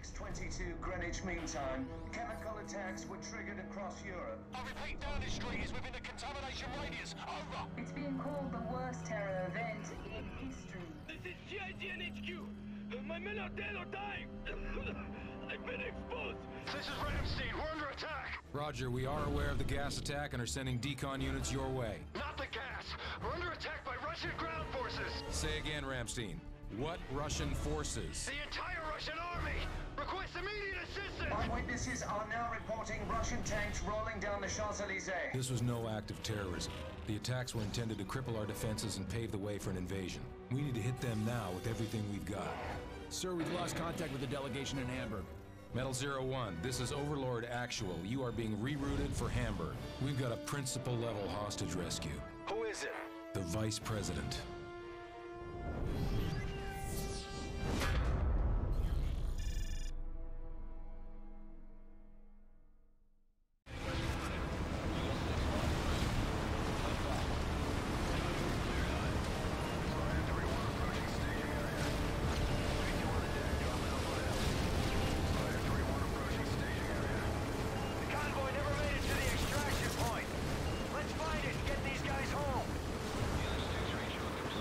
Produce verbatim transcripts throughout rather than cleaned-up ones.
six twenty-two Greenwich Mean Time. Chemical attacks were triggered across Europe. I repeat, Downing Street is within the contamination radius. Over. It's being called the worst terror event in history. This is G I G N H Q. My men are dead or dying. I've been exposed. This is Ramstein. We're under attack. Roger, we are aware of the gas attack and are sending decon units your way. Not the gas. We're under attack by Russian ground forces. Say again, Ramstein. What Russian forces? The entire Russian army. Request immediate assistance. Eyewitnesses are now reporting Russian tanks rolling down the Champs-Élysées. This was no act of terrorism. The attacks were intended to cripple our defenses and pave the way for an invasion. We need to hit them now with everything we've got. Sir, we've lost contact with the delegation in Hamburg. Metal Zero One, this is Overlord Actual. You are being rerouted for Hamburg. We've got a principal-level hostage rescue. Who is it? The Vice President. Get these guys home!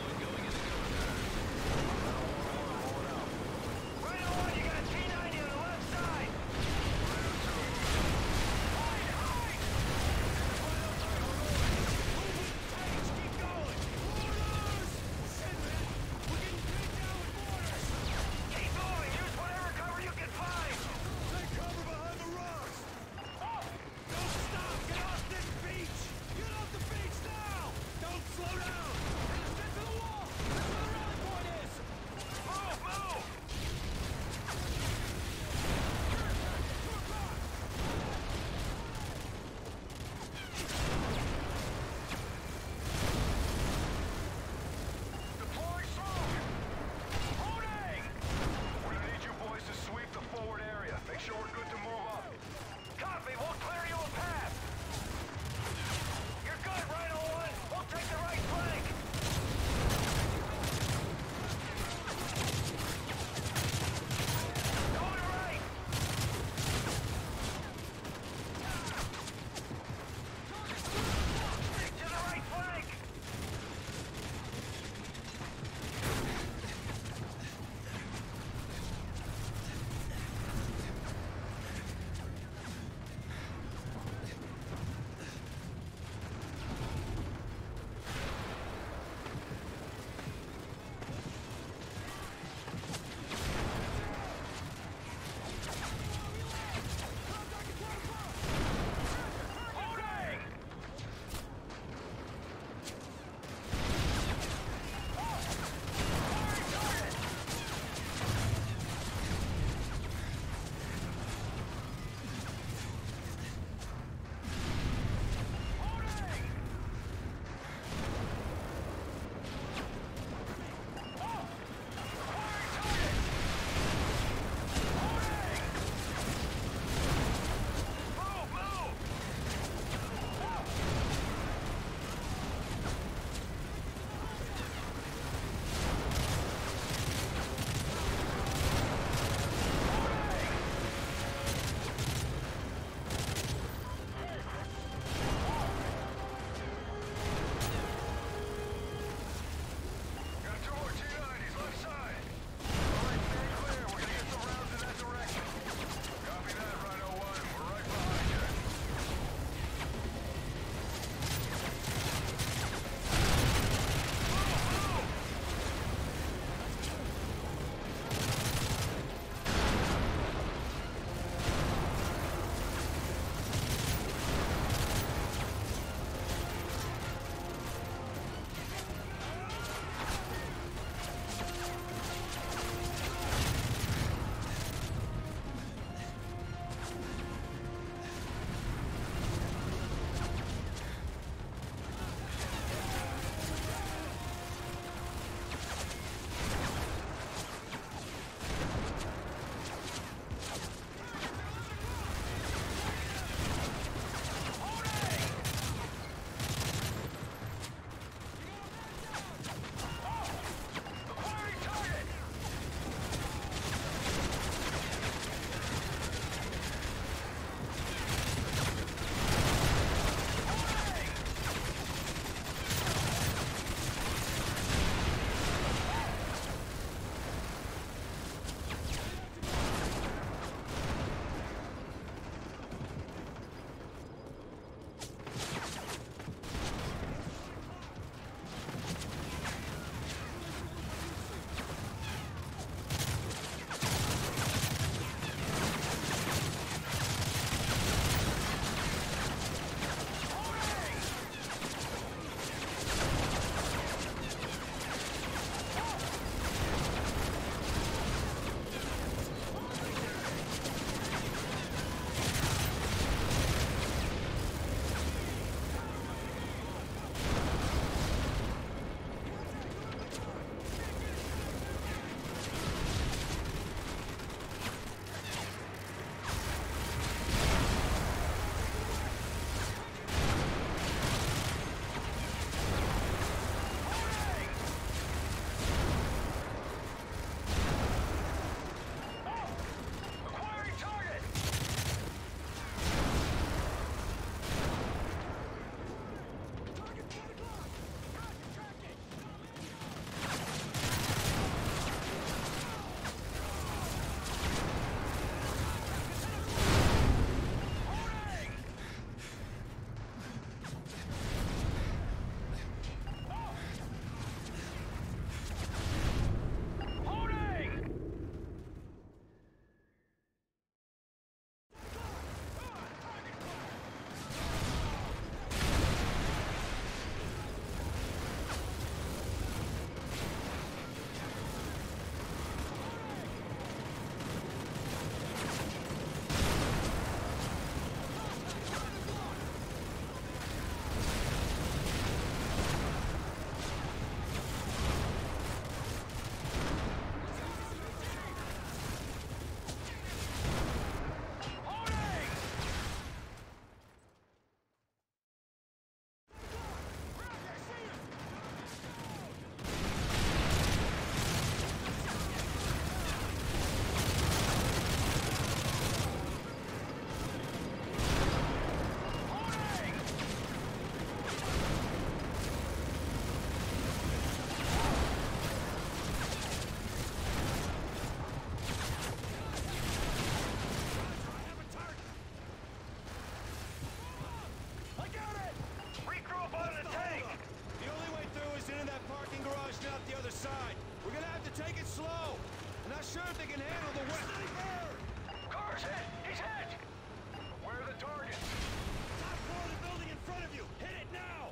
if they can handle the west. Car's hit! He's hit! Where are the targets? Top floor of the building in front of you. Hit it now.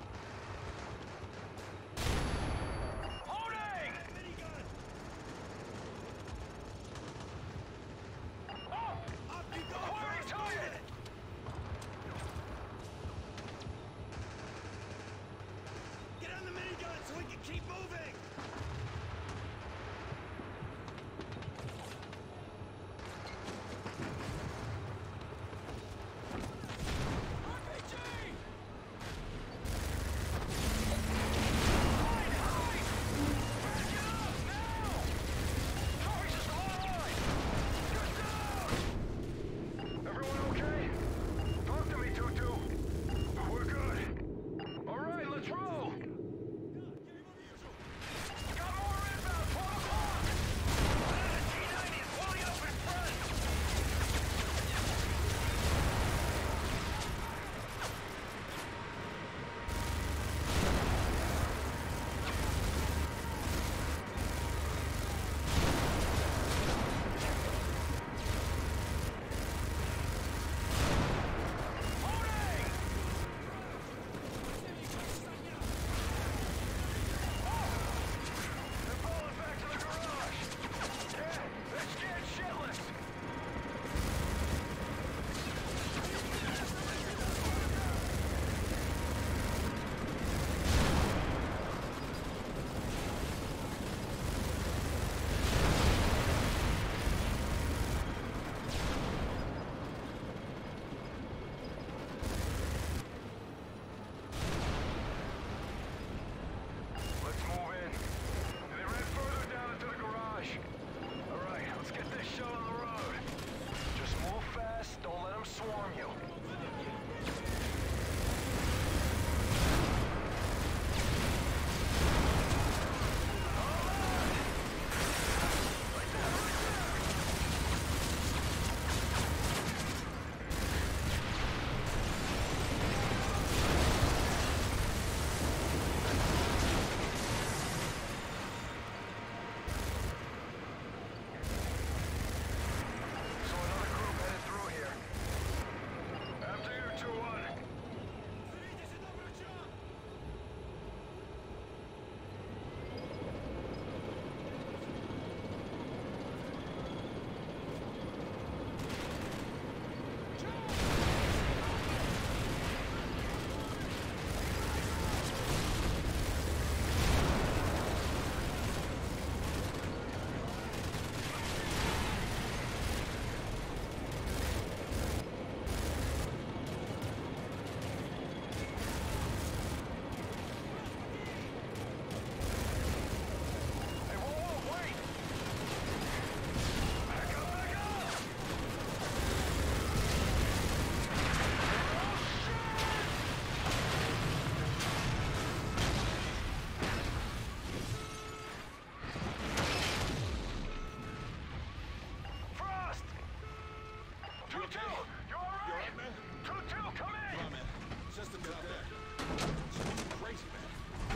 Loading! Minigun. Up! Up you go. Acquiring First. target! Get on the minigun so we can keep moving. Everyone okay? Talk to me, Tutu. We're good. All right, let's roll. Got more inbound, twelve o'clock. T ninety is pulling up in front. Loading! They're falling back to the garage. Yeah, they're scared shitless. Let's move in. They ran further down into the garage. All right, let's get this show on the road. Just move fast, don't let them swarm you. So another group headed through here. After you, two one. Hey, whoa, whoa, wait! Back up, back up! Frost! Tutu, you all right? Tutu, come in! System's out there. Crazy, man.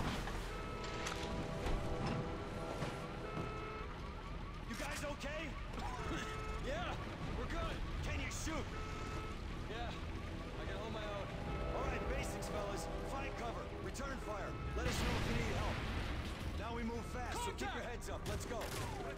You guys okay? Yeah, we're good. Can you shoot? Yeah, I can hold my own. All right, basics, fellas. Find cover. Return fire. Let us know if you need help. Now we move fast, so keep your heads up. Let's go.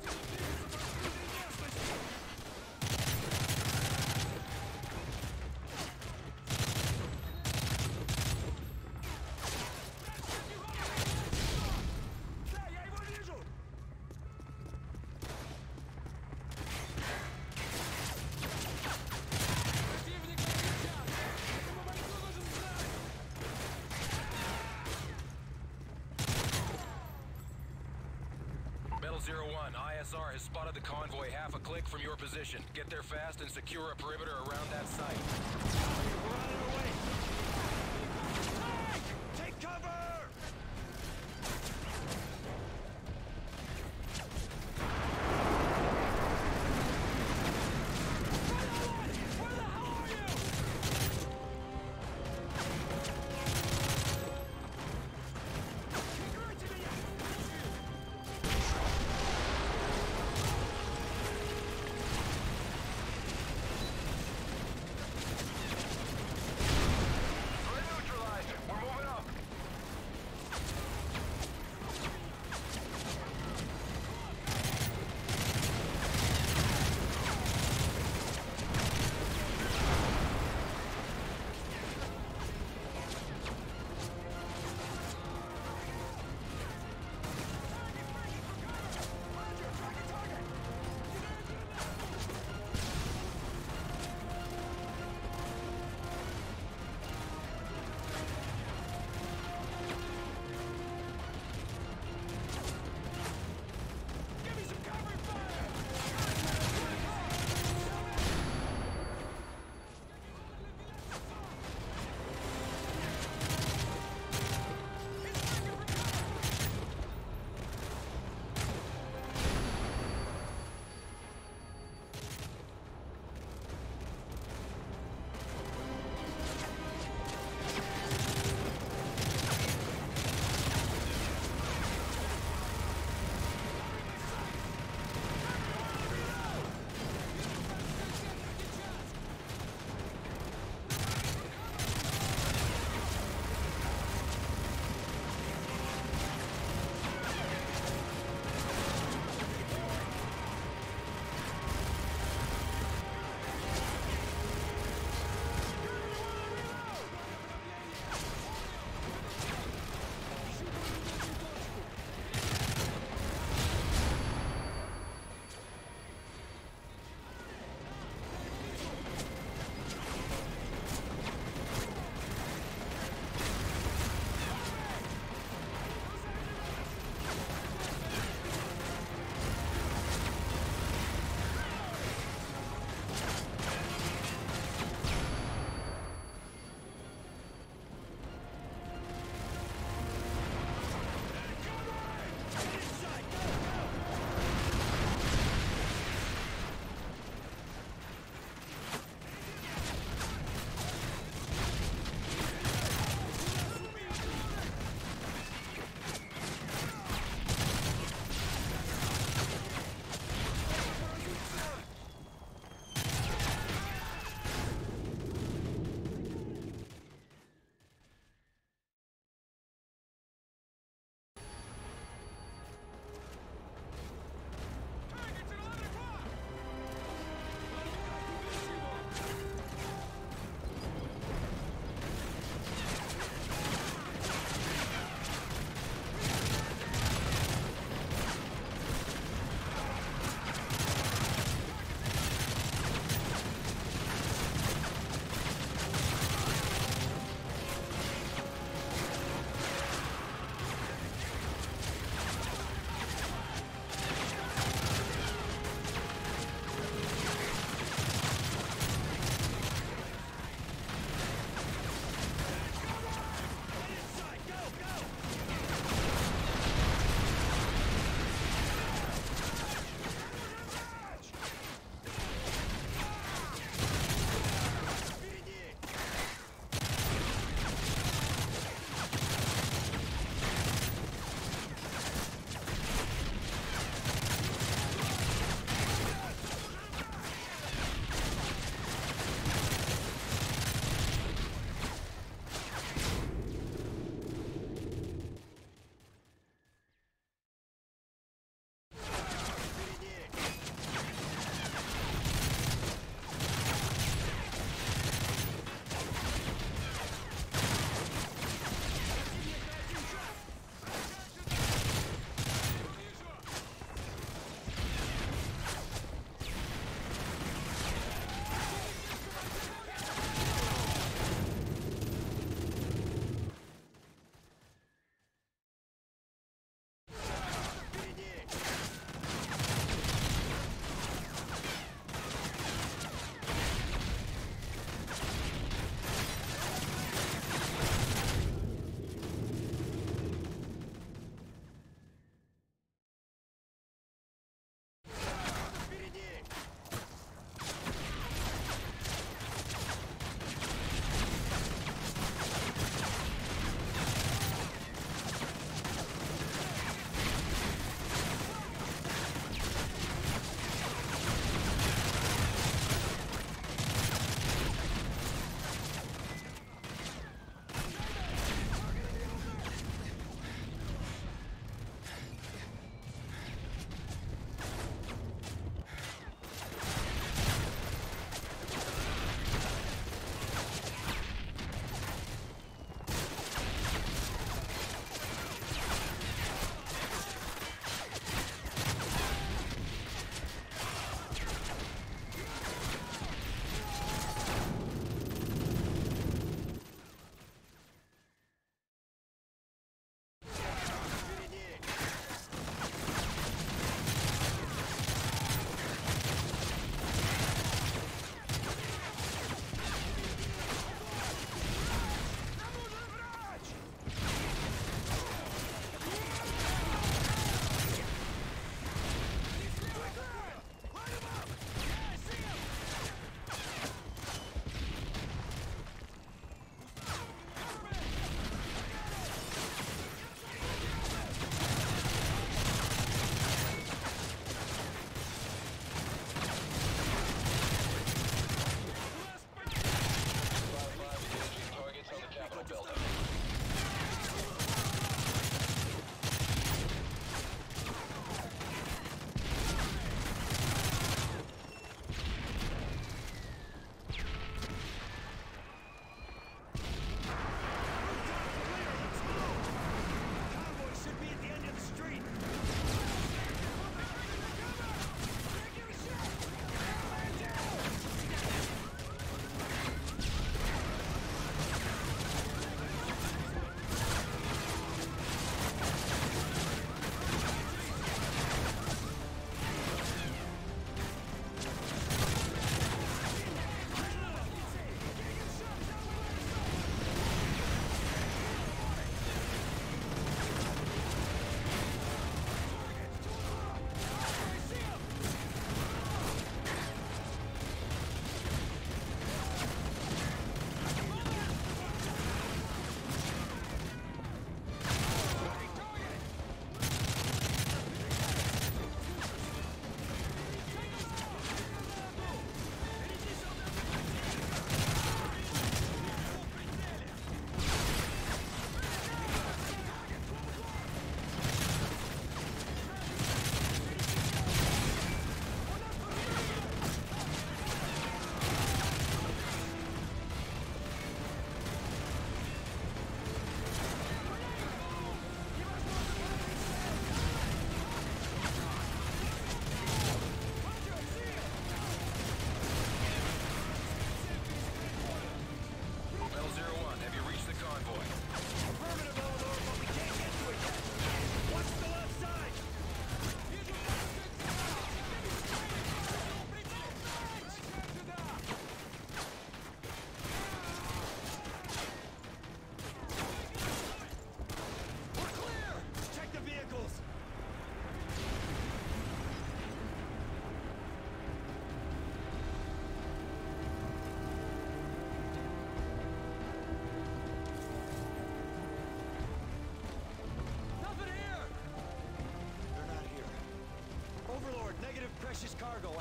Metal Zero One, I S R has spotted the convoy half a click from your position. Get there fast and secure a perimeter around that site. We're on our way. Take cover!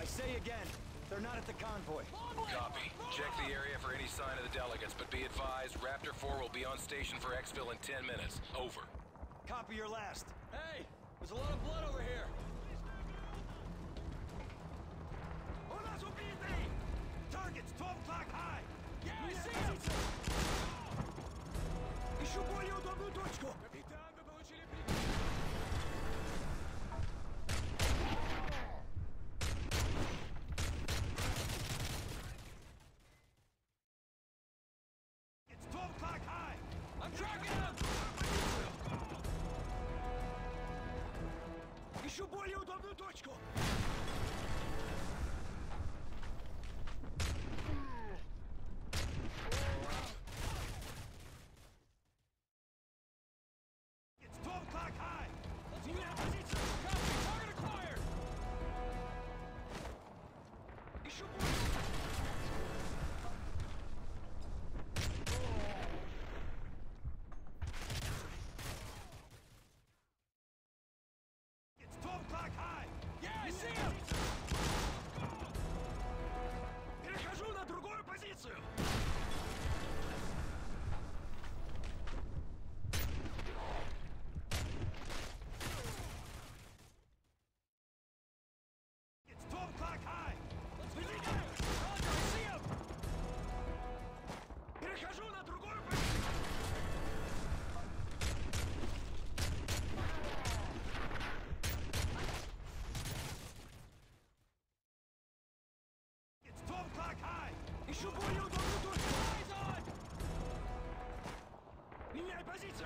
say again. They're not at the convoy. Copy. Check the area for any sign of the delegates, but be advised, Raptor four will be on station for exfil in ten minutes. Over. Copy your last. Hey, there's a lot of blood over here. Targets twelve o'clock high. Yeah, I see him. Ищу более удобную точку. Капитан, вы получили приказ. It's twelve o'clock high. I'm tracking him. Ищу более удобную точку. Перехожу на другую позицию. It's twelve o'clock high. Roger, I see him. Перехожу на другую позицию. twelve o'clock high! Ищу более удобную точку! Eyes on! Меняй позицию!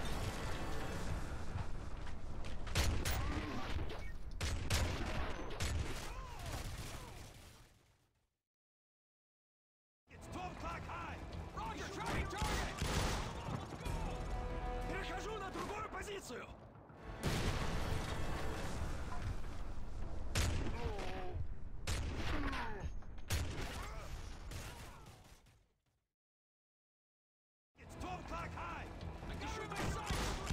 It's twelve o'clock high! Roger, tracking target! Let's go! Перехожу на другую позицию! twelve o'clock high! Ищу байсайд!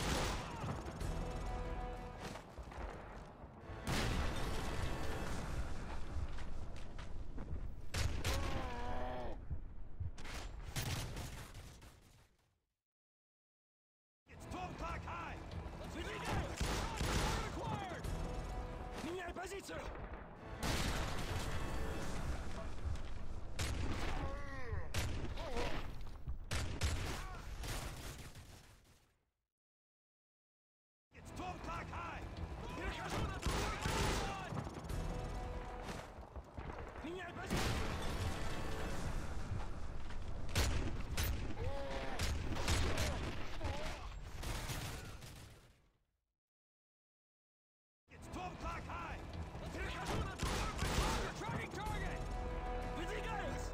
It's twelve o'clock high! Required! Меняй позицию! twelve o'clock high! Перехожу на другой позицию! Меняй позицию! It's twelve o'clock high! Перехожу на другой позицию! Tracking target! Выдвигаюсь!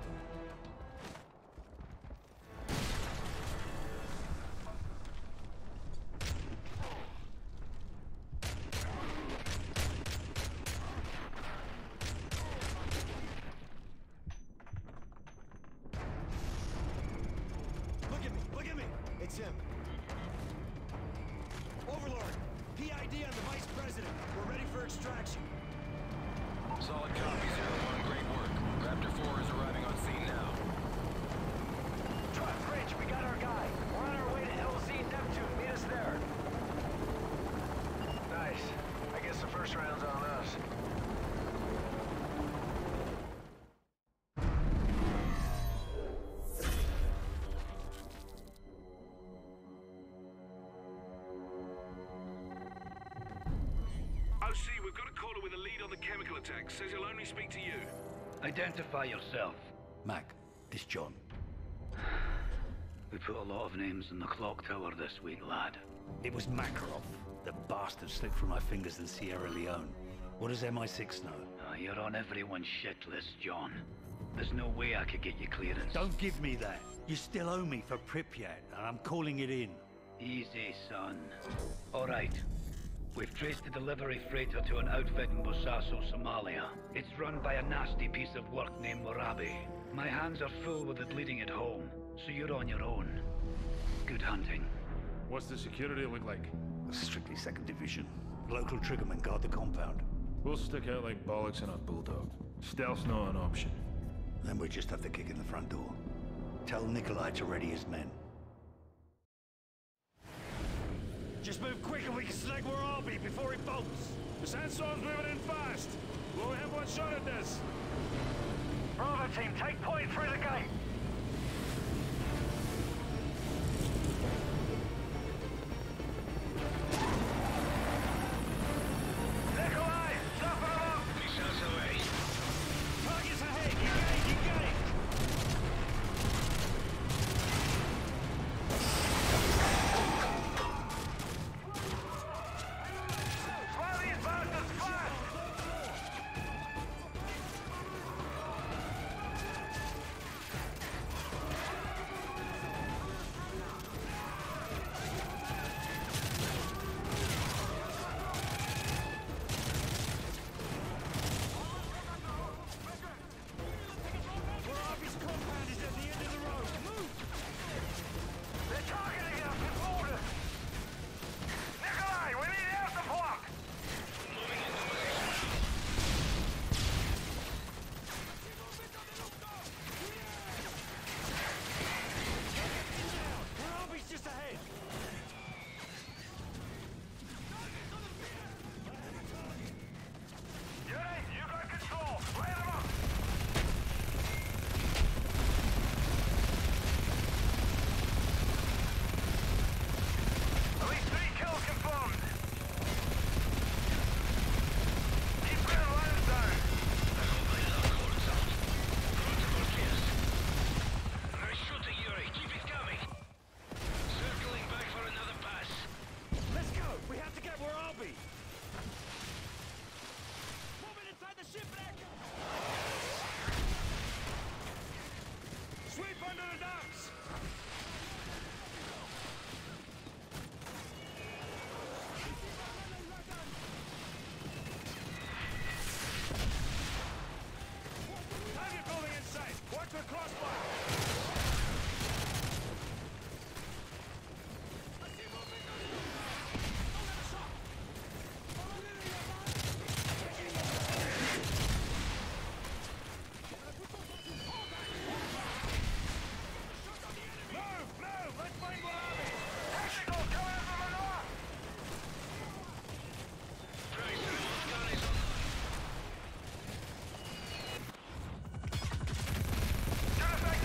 Look at me! Look at me! It's him. Overlord! P I D on the Vice President. We're ready for extraction. Solid copy, Zero One. Great work. Raptor four is arriving on scene now. Truck Bridge, we got our guy. We're on our way to L Z Neptune. Meet us there. Nice. I guess the first round's on us. O C, we've got a caller with a lead on the chemical attack. Says he'll only speak to you. Identify yourself. Mac, it's John. We put a lot of names in the clock tower this week, lad. It was Makarov. The bastard slipped through my fingers in Sierra Leone. What does M I six know? Oh, you're on everyone's shit list, John. There's no way I could get you clearance. Don't give me that. You still owe me for Pripyat, and I'm calling it in. Easy, son. All right. We've traced the delivery freighter to an outfit in Bosaso, Somalia. It's run by a nasty piece of work named Warabi. My hands are full with it leading it home, so you're on your own. Good hunting. What's the security look like? Strictly second division. Local triggermen guard the compound. We'll stick out like bollocks in a bulldog. Stealth's not an option. Then we just have to kick in the front door. Tell Nikolai to ready his men. Just move quick and we can snag Warabi before he bolts. The sandstorm's moving in fast. We'll only have one shot at this. Bravo team, take point through the gate. Nikolai, stop them up! Missiles away. Targets ahead! Engage! Engage! Slow these bastards fast! Warabi's compound is at the end of the road. Move! They're targeting us with mortars! Nikolai, we need air support! Moving into position. Warabi's just ahead! Yuri, you got control! Light them up! At least three kills confirmed! Keep clear the line down! I hope my luck holds out. Front of our kids. Nice shooting, Yuri. Keep it coming! Circling back for another pass. Let's go! We have to get Warabi! Moving inside the shipwreck! Sweep under the docks! Target building in sight! Watch the crossbar! Move! Move! Let's find Warabi! Tactical coming in from the north! Trace, gun is online. Get us back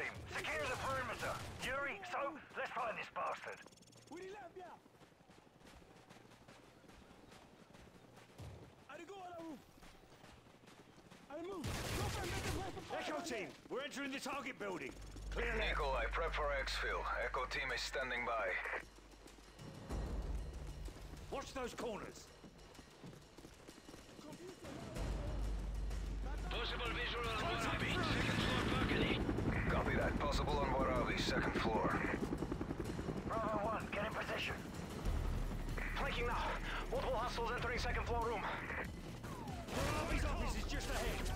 team. Secure the perimeter. Yuri, so, let's find this bastard. Echo team, we're entering the target building. Clear left. Nikolai, prep for exfil. Echo team is standing by. Watch those corners. Possible visual on Warabi, second floor balcony. Copy that. Possible on Warabi, second floor. Bravo one, get in position. Flanking now. Multiple hostiles entering second floor room. Warabi's office is just ahead.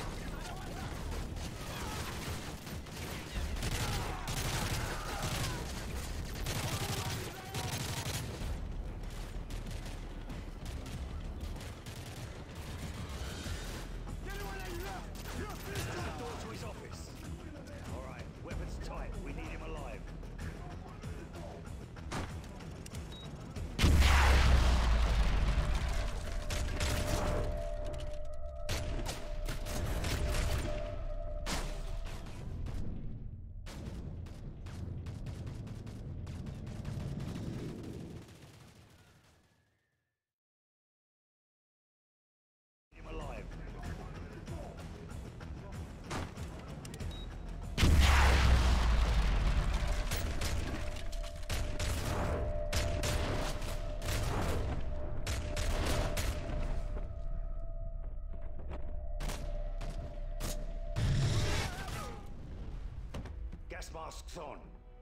Gas masks on.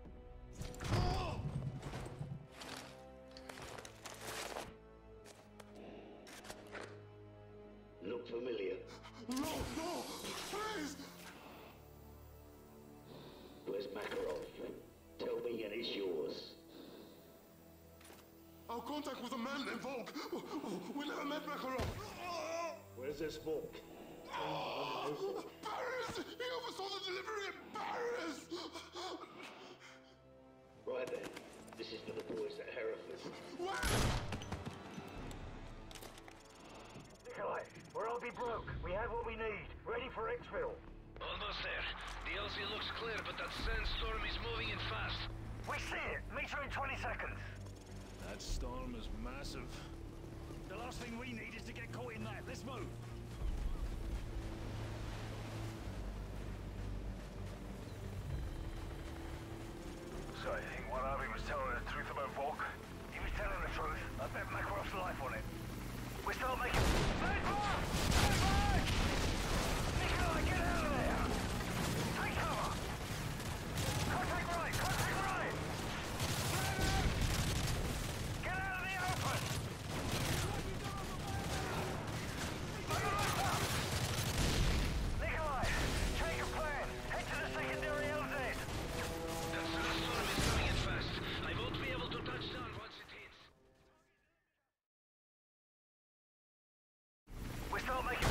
Look familiar. No, no, please! Where's Makarov? Tell me and it's yours. Our contact was a man named Volk. We never met Makarov. Where's this Volk? Paris! He oversaw the delivery in Paris! Right then. This is for the boys at Hereford. Nikolai, we're all be broke. We have what we need. Ready for exfil. Almost there. The L Z looks clear, but that sandstorm is moving in fast. We see it. Meet you in twenty seconds. That storm is massive. The last thing we need is to get caught in that. Let's move. So you think Warabi was telling the truth about Volk? He was telling the truth. I bet Makarov's life on it. We start making... Stand back! Stand back! Nikolai, get out of there! Take cover! Contact right! Contact right! Get out of the open! Nikolai, change your plan. Head to the secondary L Z. That sandstorm is coming in fast. I won't be able to touch down once it hits. We start making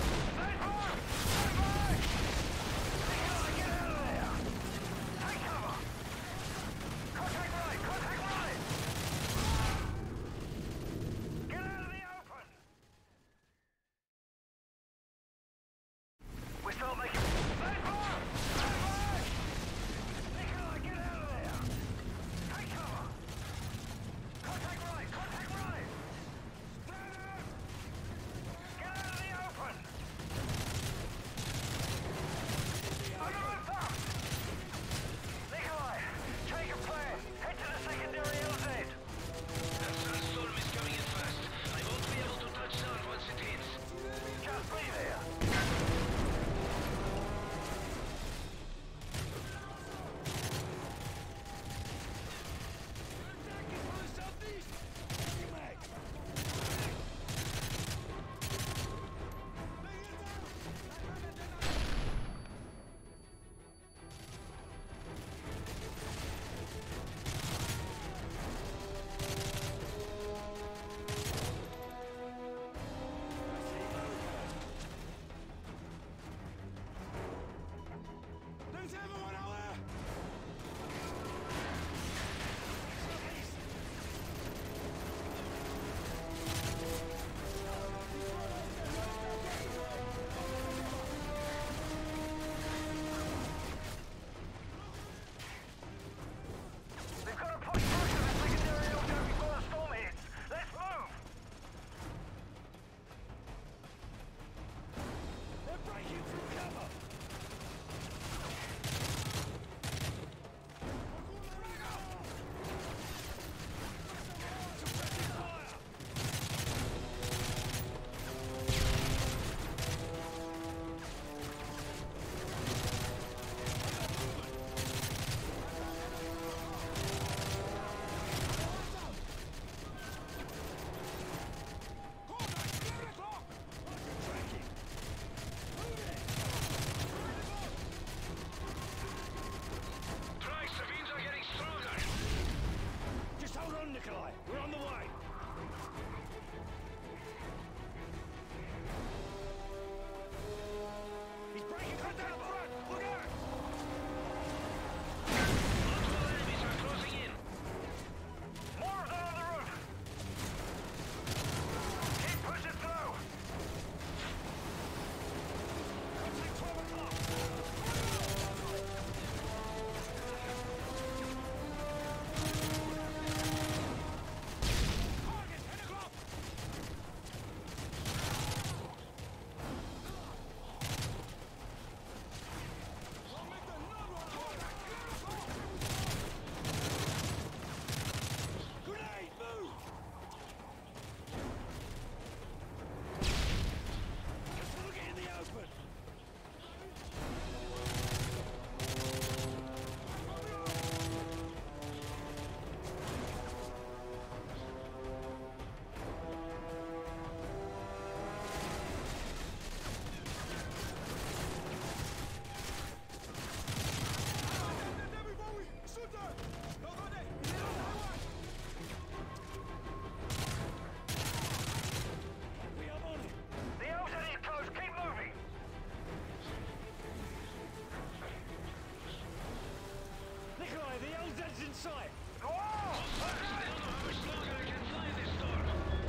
in sight! Whoa! I don't know how much longer I can fly this storm.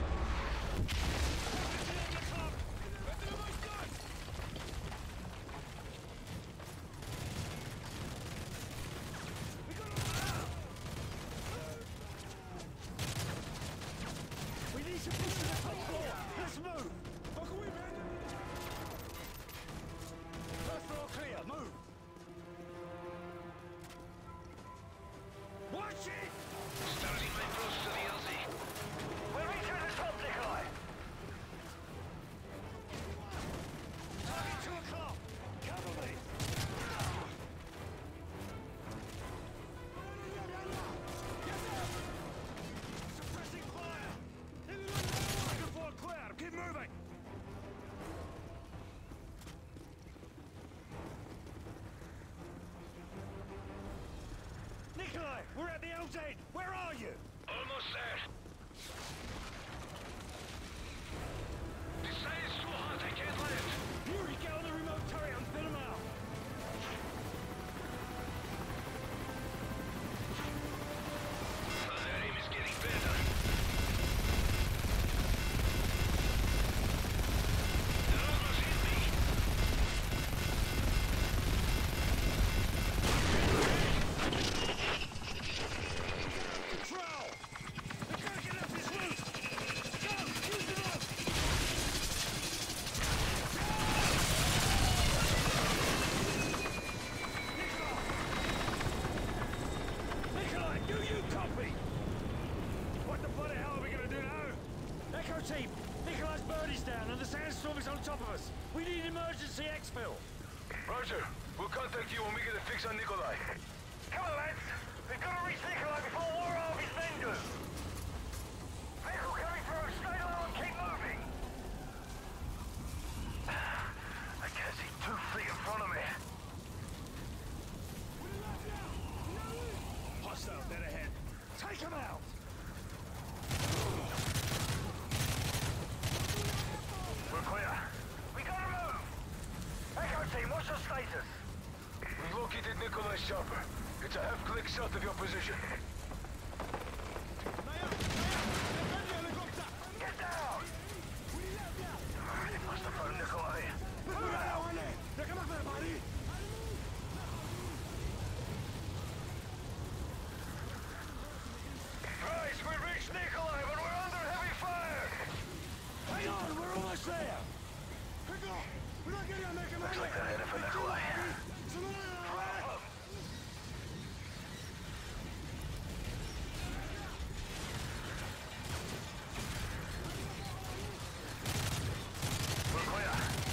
We need to push to the top floor! Let's move! First floor clear, move! Watch it! Starting my approach to the L Z. We're reaching the top, Nikolai! Target two o'clock! Cover me! Suppressing fire! Second floor clear! Keep moving! Nikolai! We're at the L Z! Where are you? Almost there. The side is too hot, I can't land. Yuri, get on the remote turret and fill him out! Oh, their aim is getting better. They're almost hit me. Control! The Gurkin up is loose! Go! Use it up! Nikolai! Nikolai, do you copy? What the bloody hell are we gonna do now? Echo team! Nikolai's bird is down and the sandstorm is on top of us! We need emergency exfil! Roger. We'll contact you when we get a fix on Nikolai. Come on, lads. We've got to reach Nikolai before War Harvey's men do. Vehicle coming through. Stay low and keep moving. I can't see two feet in front of me. Hostile dead ahead! Take him out! We're clear. We gotta move. Echo team, what's your status? We've located Nikolai's chopper. It's a half click south of your position. Get down! They must have found Nikolai. Move out! Guys, we reached Nikolai, but we're under heavy fire! Hang on, we're almost there! Looks like they're headed for Nikolai. We're clear.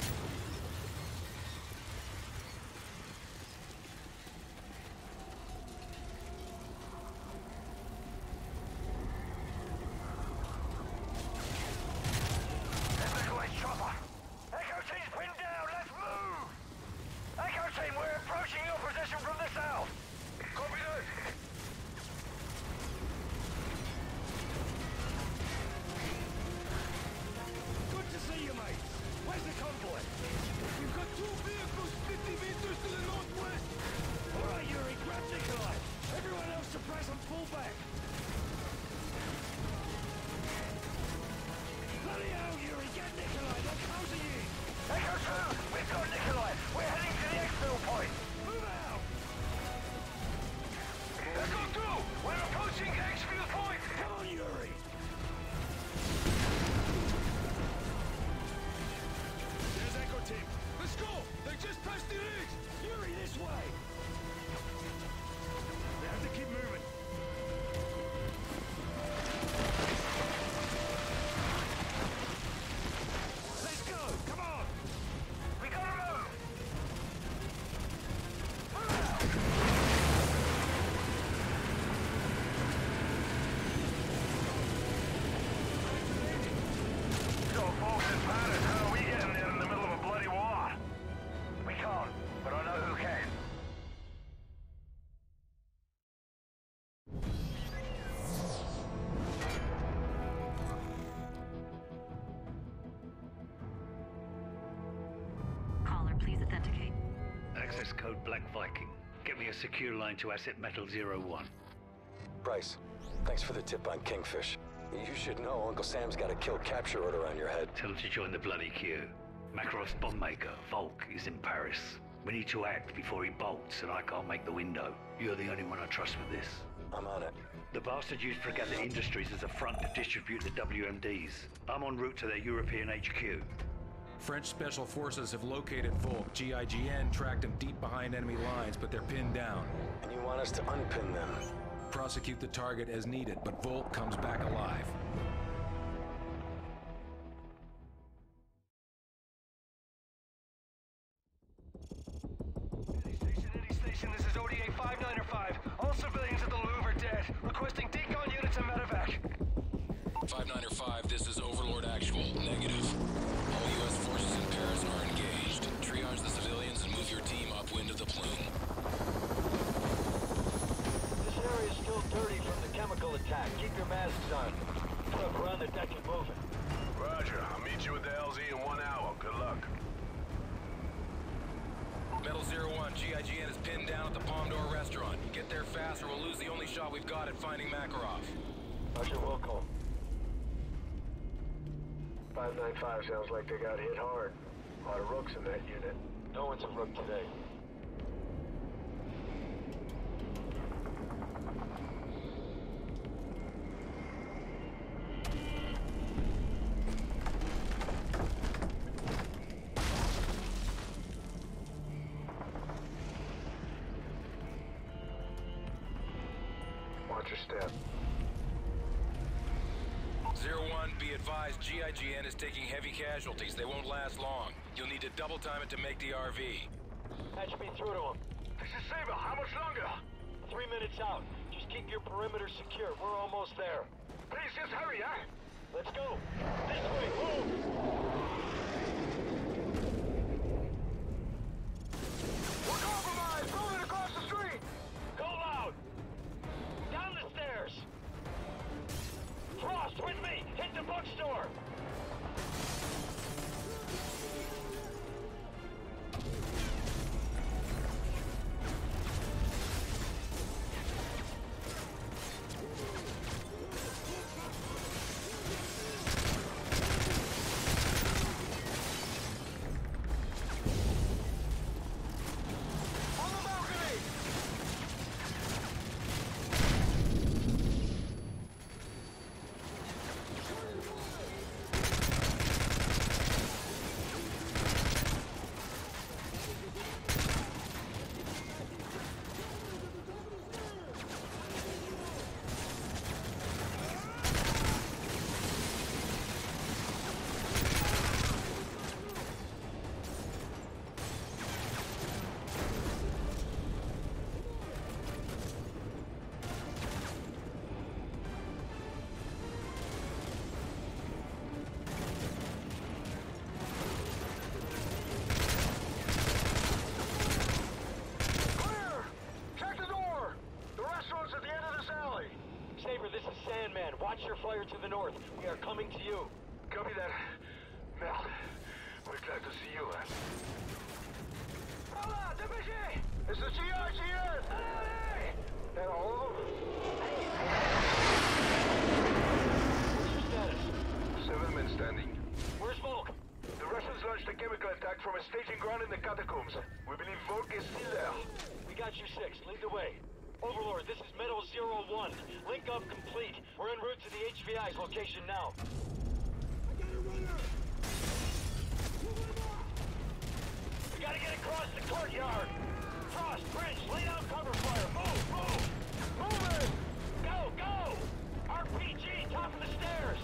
There's Nikolai's chopper. Echo team's pinned down. Let's move. Echo team, we're approaching your position from the south. Copy that. Good to see you, mate! Where's the convoy? We've got two vehicles fifty meters to the northwest! Alright, Yuri, grab Nikolai! Everyone else suppress and pull back! Bloody hell, Yuri, get Nikolai! They're closing in! Echo two, we've got Nikolai. We're heading to the exfil point. Move out! Echo two, we're approaching exfil point. Come on, Yuri! There's Echo Team. Let's go! They just passed the ridge! Yuri, this way! They have to keep moving. Let's go! Come on! We gotta move. So, folks in Paris, how are we getting there in the middle of a bloody war? We can't, but I know who can. Caller, please authenticate. Access code Black Viking. Get me a secure line to Asset Metal zero one. Bryce, thanks for the tip on Kingfish. You should know Uncle Sam's got a kill capture order on your head. Tell him to join the bloody queue. Makarov's bomb maker, Volk, is in Paris. We need to act before he bolts, and I can't make the window. You're the only one I trust with this. I'm on it. The bastard used Fregatta Industries as a front to distribute the W M Ds. I'm en route to their European H Q. French Special Forces have located Volk. G I G N tracked them deep behind enemy lines, but they're pinned down. And you want us to unpin them? Prosecute the target as needed, but Volk comes back alive. This is O D A five nine five. All civilians at the Louvre are dead. Requesting decon units and medevac. five nine five, this is Overlord Actual. Negative. All U S forces in Paris are engaged. Triage the civilians and move your team upwind of the plume. This area is still dirty from the chemical attack. Keep your masks on. Look, we're on the deck and moving. Roger. I'll meet you at the L Z in one hour. Good luck. Metal zero one, G I G N is pinned down at the Palm d'Or restaurant. Get there fast or we'll lose the only shot we've got at finding Makarov. Roger, will call. five nine five sounds like they got hit hard. A lot of rooks in that unit. No one's a rook today. Watch your step. zero one, be advised, G I G N is taking heavy casualties. They won't last long. You'll need to double time it to make the R V. Patch me through to him. This is Saber. How much longer? Three minutes out. Just keep your perimeter secure. We're almost there. Please, just hurry, huh? Let's go. This way, move! We're compromised! Moving across the street! Go loud! Down the stairs! Frost, with me! Hit the bookstore! Saber, this is Sandman. Watch your flyer to the north. We are coming to you. Copy that. Merde. We're glad to see you, man. Hola, dépêchez! It's the G I G N! Allez! And all of them? What's your status? Seven men standing. Where's Volk? The Russians launched a chemical attack from a staging ground in the catacombs. We believe Volk is still there. We got you six. Lead the way. Overlord, this is Metal zero one. Link up complete. We're en route to the H V I's location now. I got a runner! We gotta get across the courtyard! Frost, Bridge, lay down cover fire! Move, move! Move it! Go, go! R P G, top of the stairs!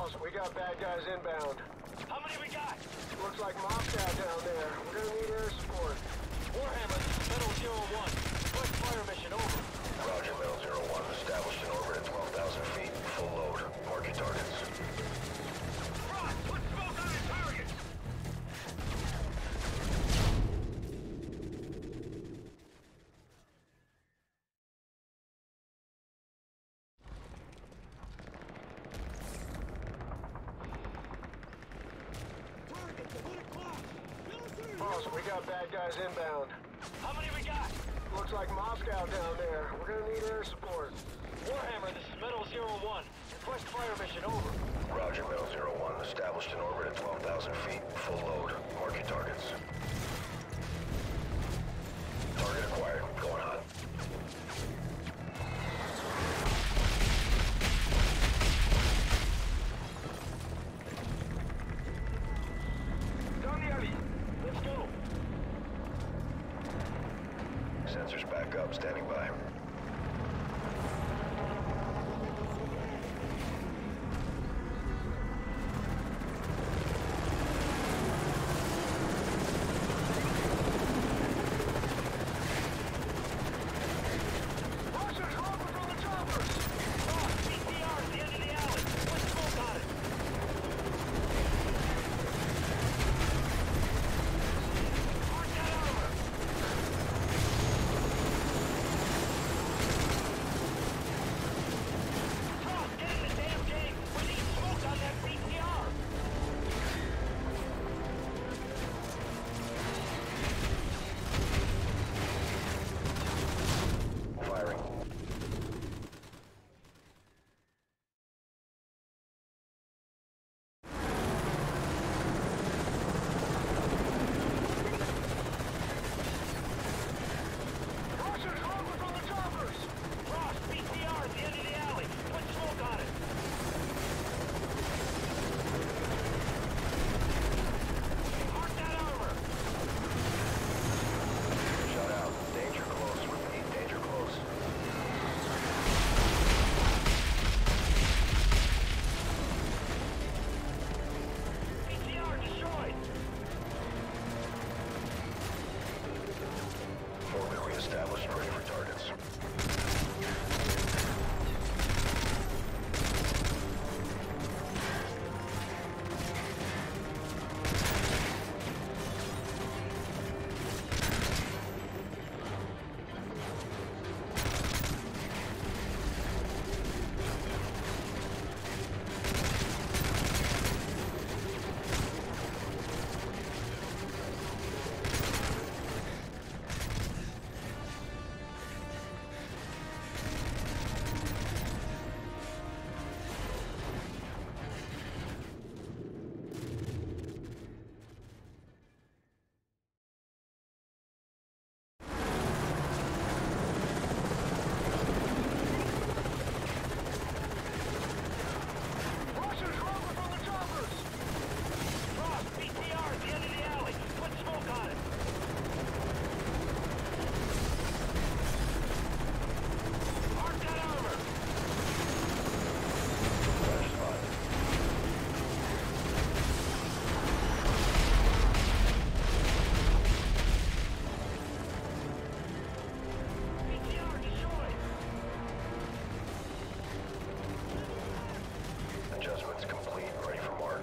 Boss, we got bad guys inbound. How many we got? Looks like Moscow down there. We're gonna need air support. Warhammer, this is Metal Zero One. Request fire mission over. Roger, Metal Zero One. Established in orbit at twelve thousand feet. Full load. Mark your targets. Frost, put smoke on the targets! Boss, we got bad guys inbound. How many we got? Looks like Moscow down there. We're gonna need air support. Warhammer, this is Metal Zero One. Request fire mission over. Roger, Metal Zero One. Established in orbit at twelve thousand feet. Full load. Mark your targets. Target acquired. Going hot. Down the alley. Let's go. Sensors back up. Standing by. Established, ready for targets. Adjustments complete. Ready for mark.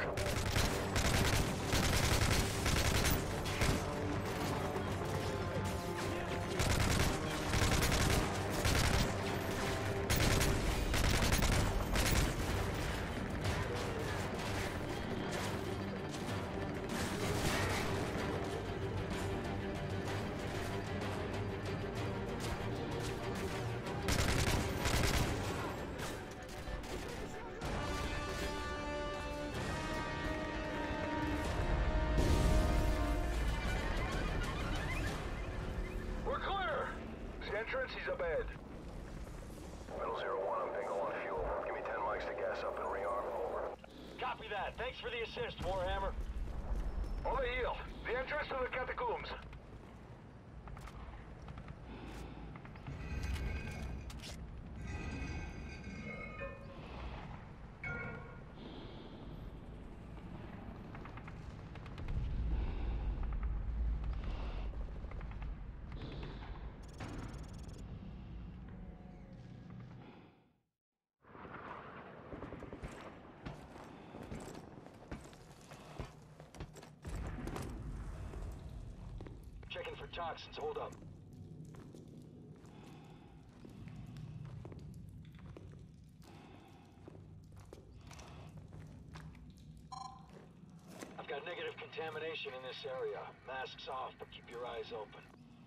Entrance, he's up ahead. Metal Zero One, I'm bingo on fuel. Give me ten mics to gas up and rearm. Over. Copy that. Thanks for the assist, Warhammer. On the heel. The entrance to the catacombs. toxins. Hold up. I've got negative contamination in this area. Masks off, but keep your eyes open.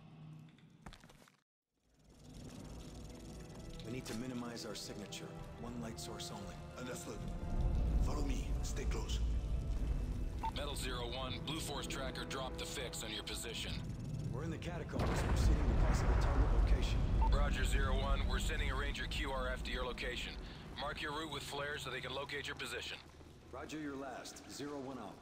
We need to minimize our signature. One light source only. Understood. Follow me. Stay close. Metal Zero One, Blue Force Tracker dropped the fix on your position. We're in the catacombs, proceeding to possible target location. Roger, Zero One. We're sending a Ranger Q R F to your location. Mark your route with flares so they can locate your position. Roger your last. Zero One out.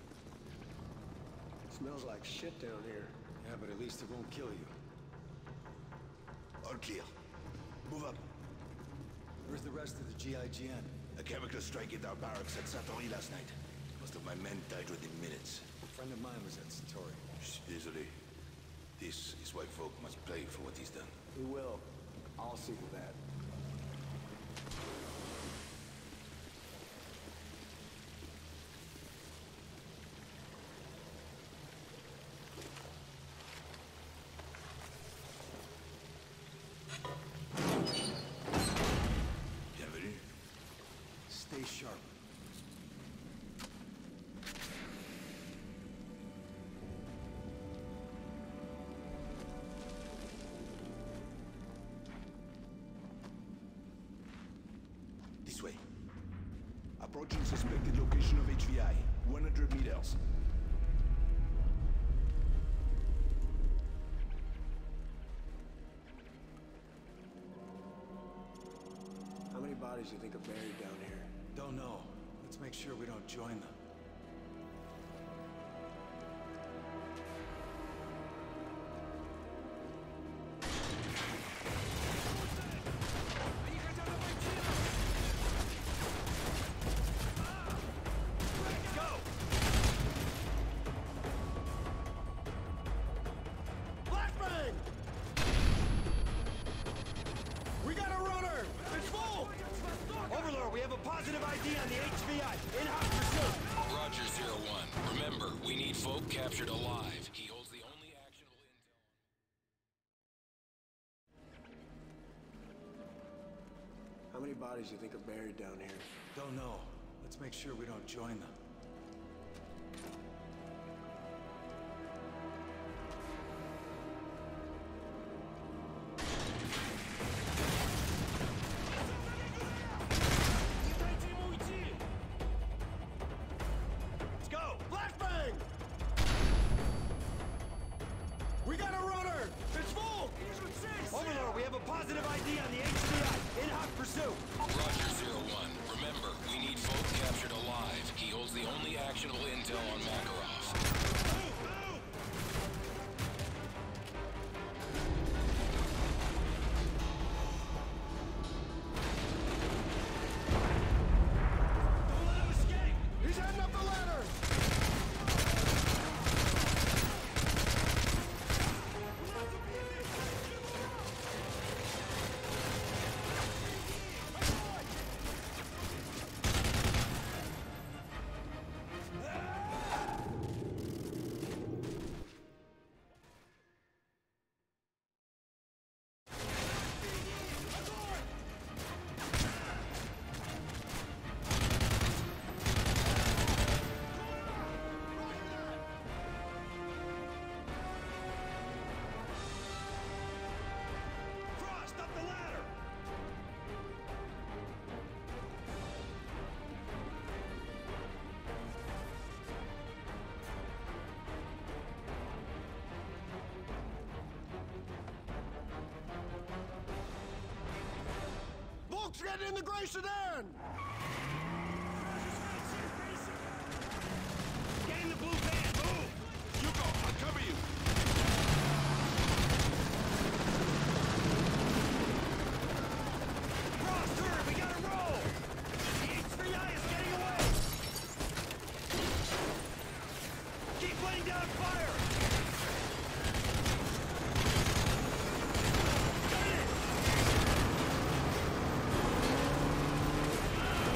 Smells like shit down here. Yeah, but at least it won't kill you. All clear. Move up. Where's the rest of the G I G N? A chemical strike at our barracks at Satori last night. Most of my men died within minutes. A friend of mine was at Satori. Easily. This is why Volk must pay for what he's done. We will. I'll see to that. Bienvenue. Stay sharp. This way. Approaching suspected location of H V I. one hundred meters. How many bodies do you think are buried down here? Don't know. Let's make sure we don't join them. Positive I D on the H V I. In hot pursuit. Roger, Zero One. Remember, we need Folk captured alive. He holds the only actionable intel. How many bodies do you think are buried down here? Don't know. Let's make sure we don't join them. Positive I D on the H V I. In hot pursuit. Roger, Zero One. Remember, we need Folk captured alive. He holds the only actionable intel on Makarov. Don't let him escape! He's heading up the ladder! Volk's getting in the Grey Sedan! Get in the blue van! Move! You go! I'll cover you! Cross, turn! We gotta roll! The H V I is getting away! Keep laying down fire! Got it!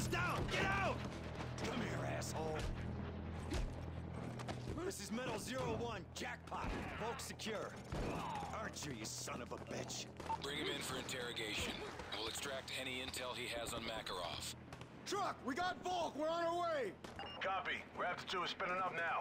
down! Get out! Come here, asshole. This is Metal Zero One, Jackpot. Volk secure. Aren't you, you son of a bitch? Bring him in for interrogation. We'll extract any intel he has on Makarov. Truck, we got Volk. We're on our way. Copy. Raptor two is spinning up now.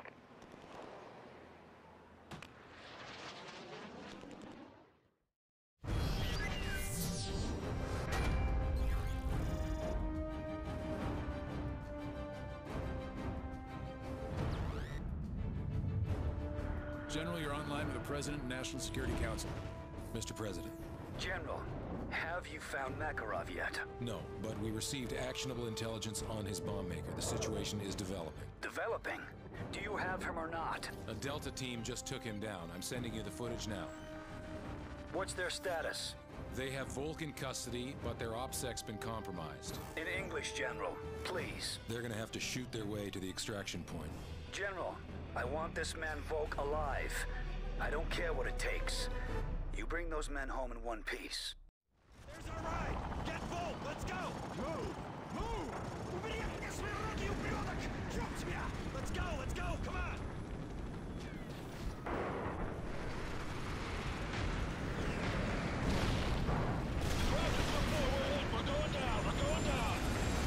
General, you're online with the President and National Security Council. Mister President. General, have you found Makarov yet? No, but we received actionable intelligence on his bomb maker. The situation is developing. Developing? Do you have him or not? A Delta team just took him down. I'm sending you the footage now. What's their status? They have Volk in custody, but their OPSEC's been compromised. In English, General, please. They're gonna have to shoot their way to the extraction point. General, I want this man Volk alive. I don't care what it takes. You bring those men home in one piece. There's our ride! Get Volk! Let's go! Move! Move! Let's go! Let's go! Come on! We're going down! We're going down!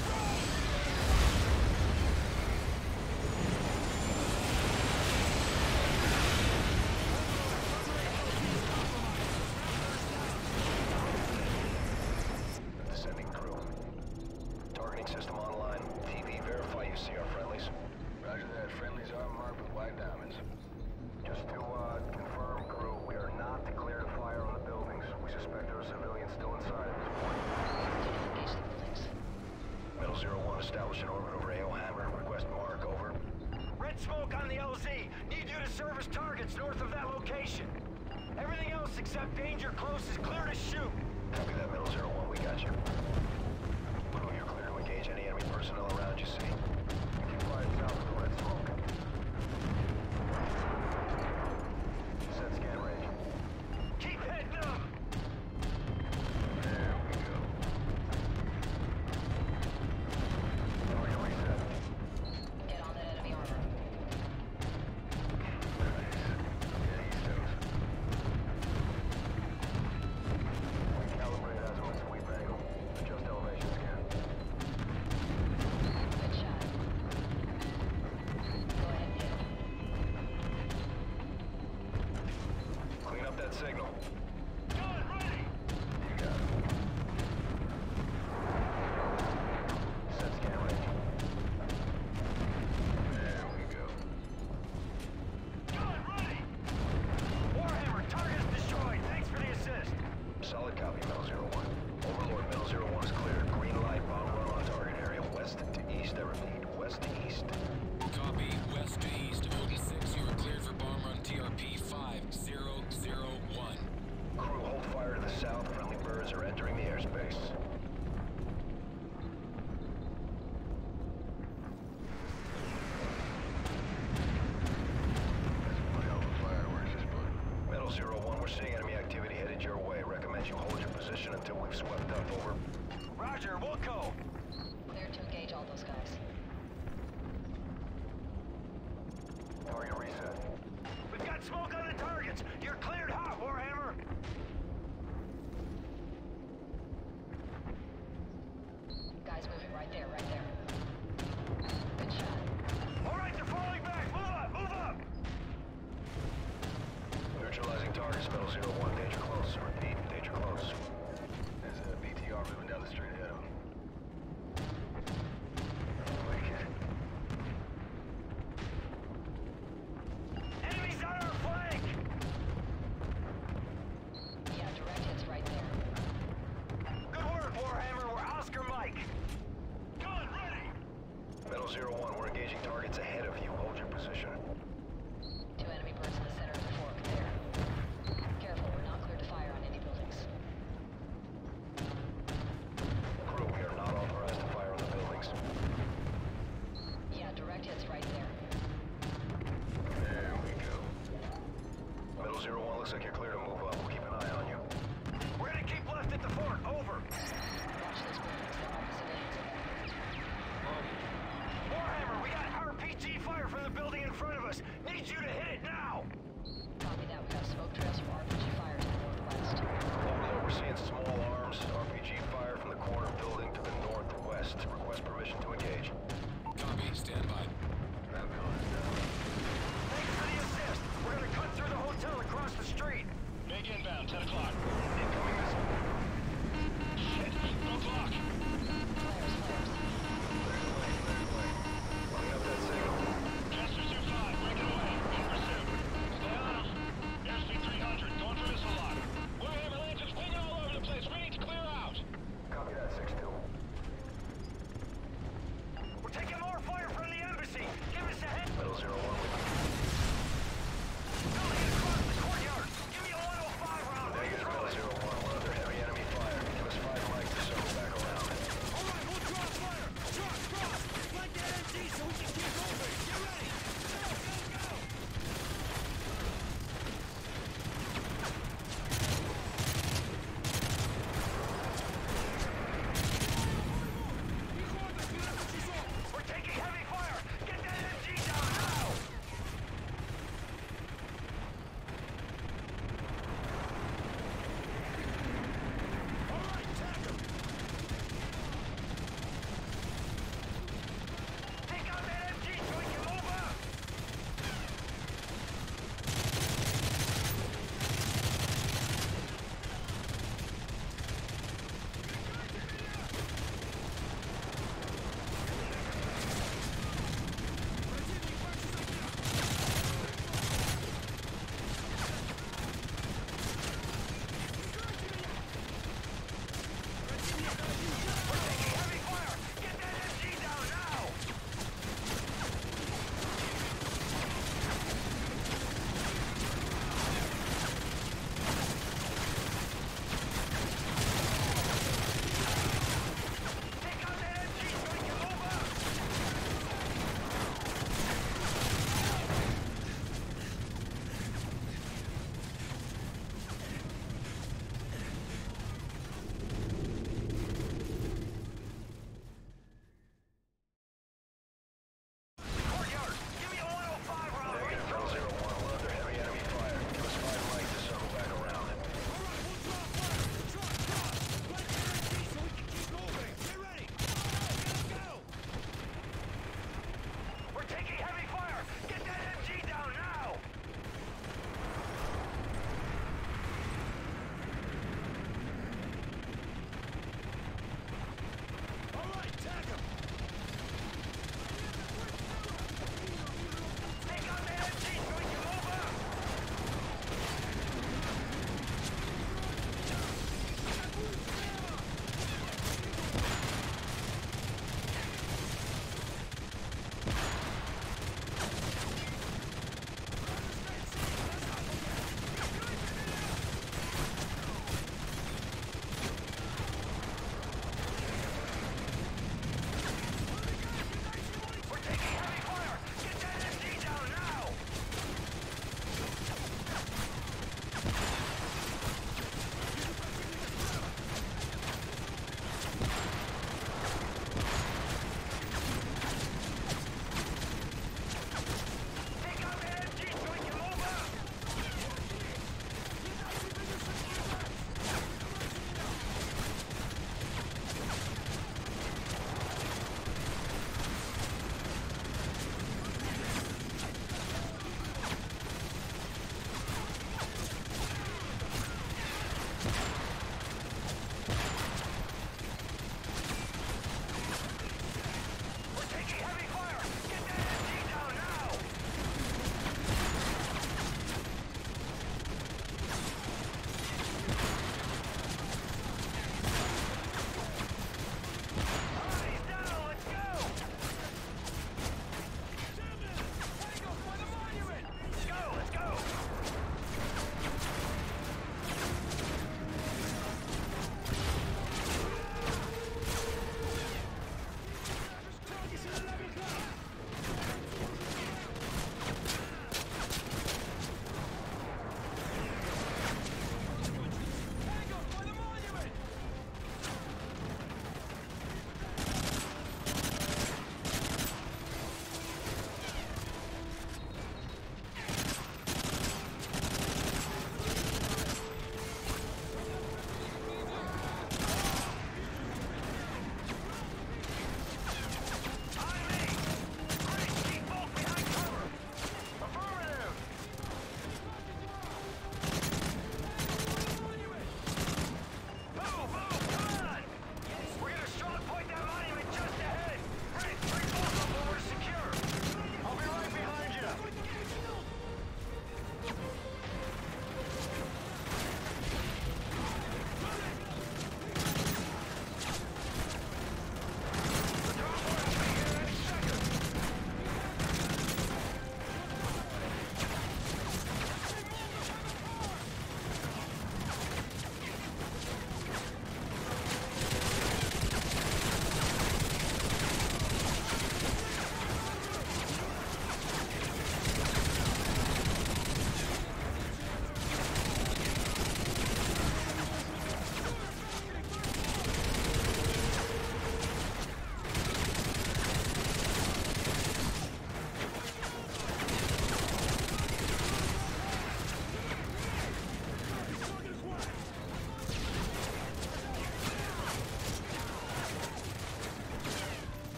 Descending crew. Targeting system online. T V, verify you see our friendlies. Roger that. Friendlies are marked with white diamonds. Just to uh, confirm, crew, we are not clear to fire on the buildings. We suspect there are civilians still inside at this point. Metal Zero One, establish an orbit over A O Hammer. Request mark, over. Red smoke on the L Z. Need you to service targets north of that location. Everything else except danger close is clear to shoot. Copy that, Metal Zero One. We got you. Crew, you're clear to engage any enemy personnel around you, see? Keep flying south of the red smoke. Set scan range. Keep heading up. There we go. Target reset. Get on that enemy armor. Nice. Yeah, he's toast. We calibrate azimuth sweep angle. Adjust elevation scan. Good shot. Go ahead, Neil. Clean up that signal. Gun ready. You got it. Set scan range. There we go. Gun ready. Warhammer, target is destroyed. Thanks for the assist. Solid copy, Metal Zero One. Overlord, Metal Zero One is cleared. Green light, bomb run on target area. West to east, I repeat. West to east. Copy. West to east of Odin six. You are cleared for bomb run T R P five zero zero one. Crew, hold fire to the south. Friendly birds are entering the airspace. Metal Zero One, we're seeing enemy activity headed your way. Recommend you hold your position until we've swept up. Over. Roger, we'll go. Clear to engage all those guys. Target reset. We've got smoke on the targets. You're cleared hot, Warhammer. Guys moving right there, right there. Good shot. All right, they're falling back. Move up, move up. Neutralizing targets, Metal Zero One. Danger close. Repeat, danger close. There's a B T R moving down the street ahead of him. Wicked. Enemies on our flank. Yeah, direct hits right there. Good work, Warhammer. We're Oscar Mike. Gun ready. Metal Zero One, we're engaging targets ahead of you. Hold your position. Two enemy birds in the center of the fork there. Careful, we're not clear to fire on any buildings. Crew, we are not authorized to fire on the buildings. Yeah, direct hits right there. There we go. Metal Zero One, looks like you're clear to move up. We'll keep an eye on you. We're gonna keep left at the fort. Over. Watch those buildings, there are civilians in there. need you to hit it now! Copy that. We got smoke trails from R P G fire to the northwest. Overlord, we're seeing small arms, R P G fire from the corner building to the northwest. Request permission to engage. Copy. Stand by. That building's down. Thanks for the assist! We're gonna cut through the hotel across the street! Big inbound, ten o'clock. Incoming missile. Shit, no clock. Flares, flares. Cleared away, cleared away. Running up that signal. Chester two five, breaking away. In pursuit. Stay on him. Airspeed three hundred, going for missile lock. Warhammer Lanterns pinging all over the place. We need to clear out. Copy that, six two. We're taking more fire from the embassy! Give us a head! Metal zero one. Building across the courtyard! Give me a one oh five round! Negative.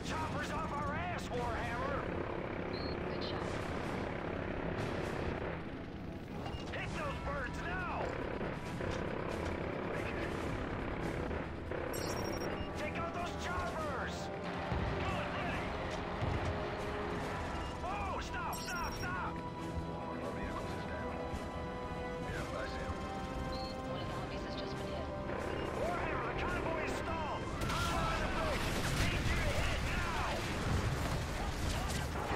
choppers off our ass, Warhammer! Good shot. Hit those birds now! Take out those choppers! Good, ready! Oh, stop, stop, stop! One of our vehicles is down. Yep, I see him. One of the Humvees has just been hit. Warhammer, the convoy is stalled! Convoy on the bridge! Need you to hit now!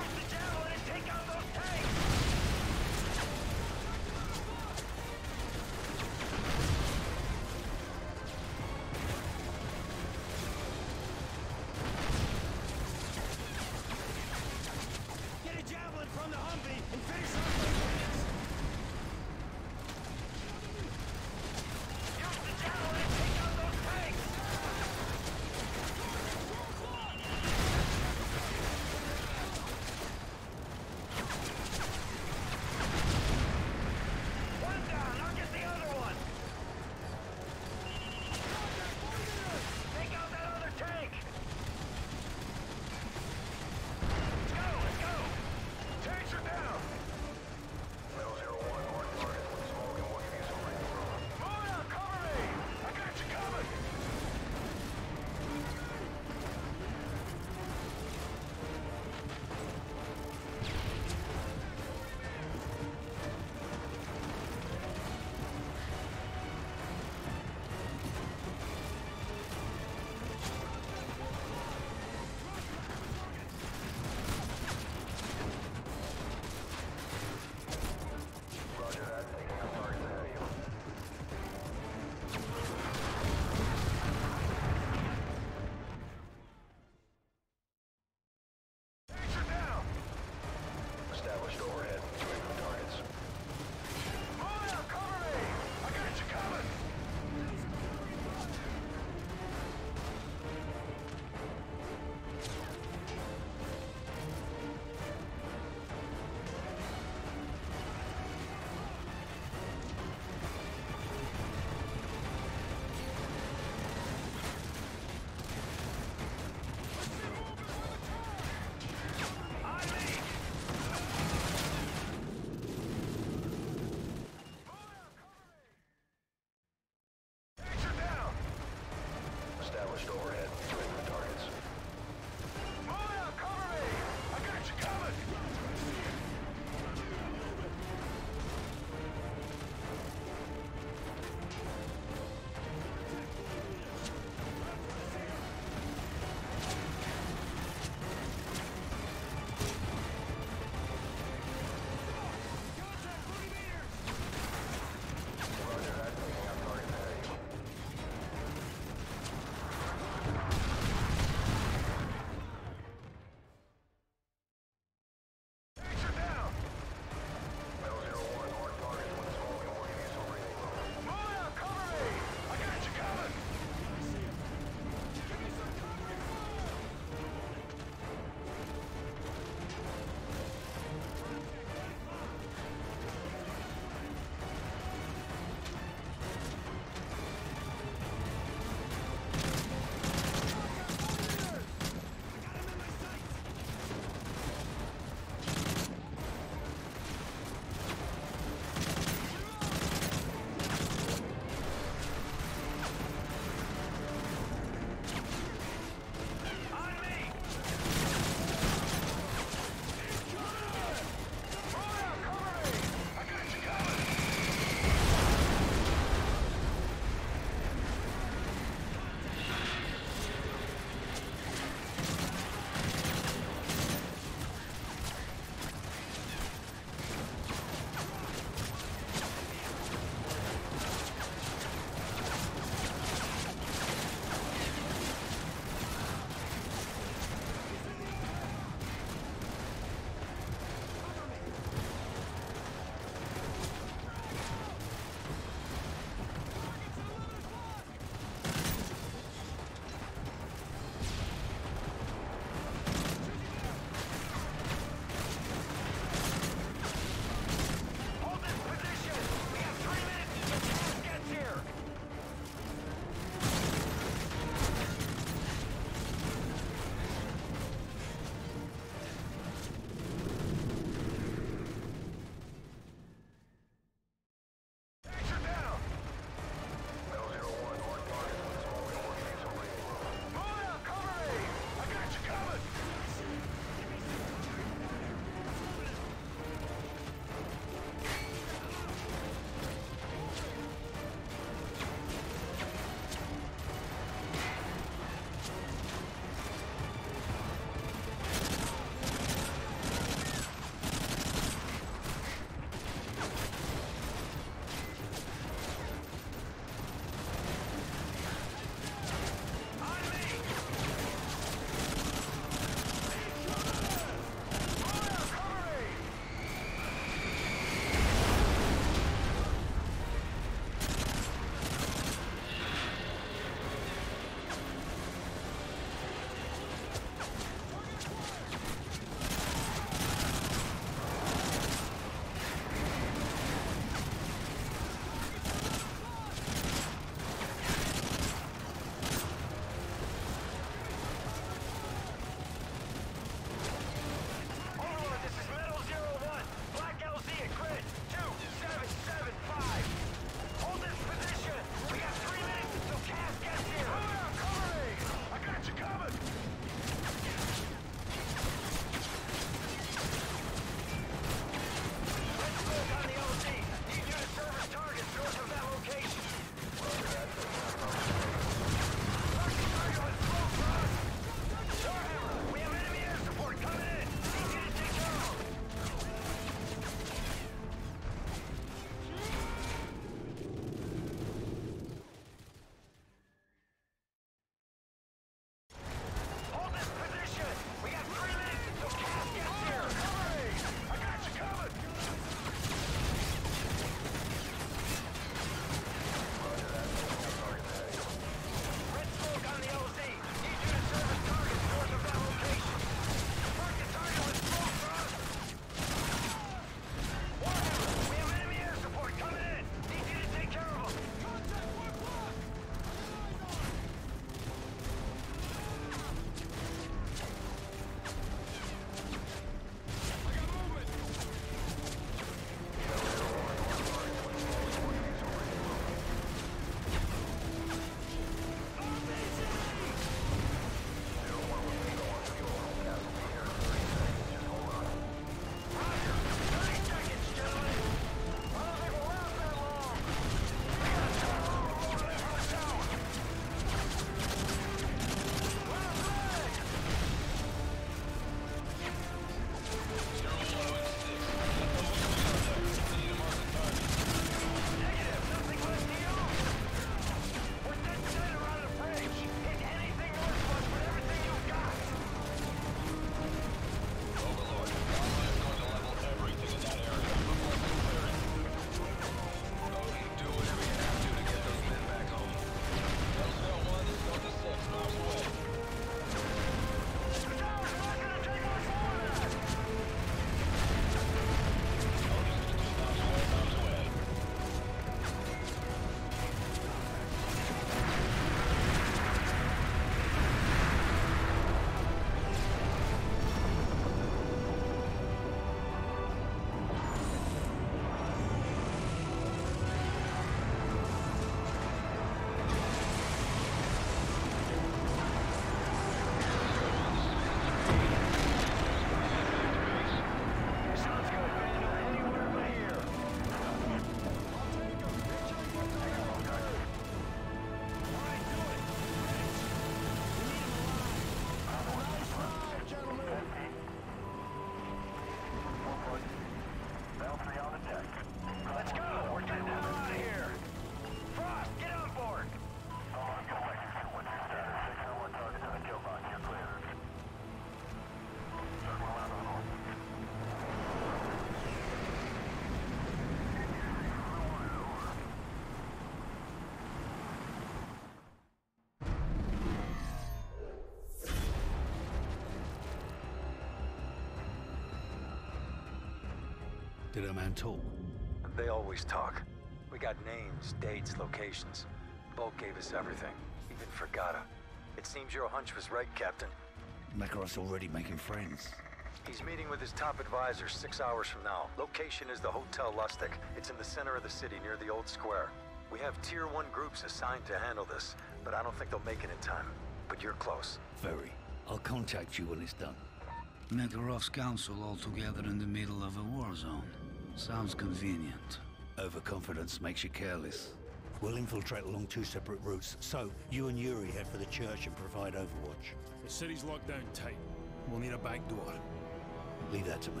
Did our man talk? They always talk. We got names, dates, locations. Volk gave us everything, even Fragata. It seems your hunch was right, Captain. Makarov's already making friends. He's meeting with his top advisor six hours from now. Location is the Hotel Lustig. It's in the center of the city near the old square. We have tier one groups assigned to handle this, but I don't think they'll make it in time. But you're close. Very. I'll contact you when it's done. Makarov's council all together in the middle of a war zone. Sounds convenient. Overconfidence makes you careless. We'll infiltrate along two separate routes, so you and Yuri head for the church and provide overwatch. The city's locked down tight. We'll need a back door. Leave that to me.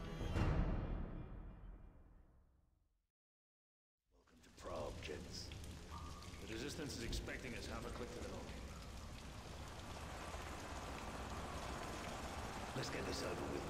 Welcome to Prague, gents. The Resistance is expecting us half a click to the north. Let's get this over with.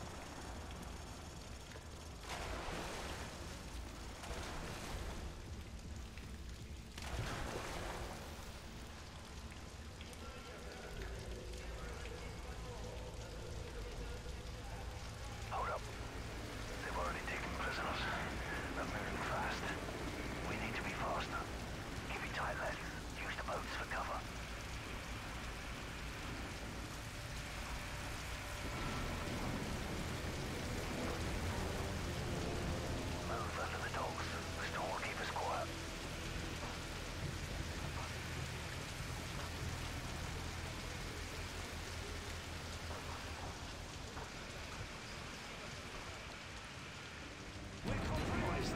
Hold up. They've already taken prisoners. They're moving fast. We need to be faster. Keep it tight, lads. Use the boats for cover. Move under the docks. The storm will keep us quiet. We're compromised.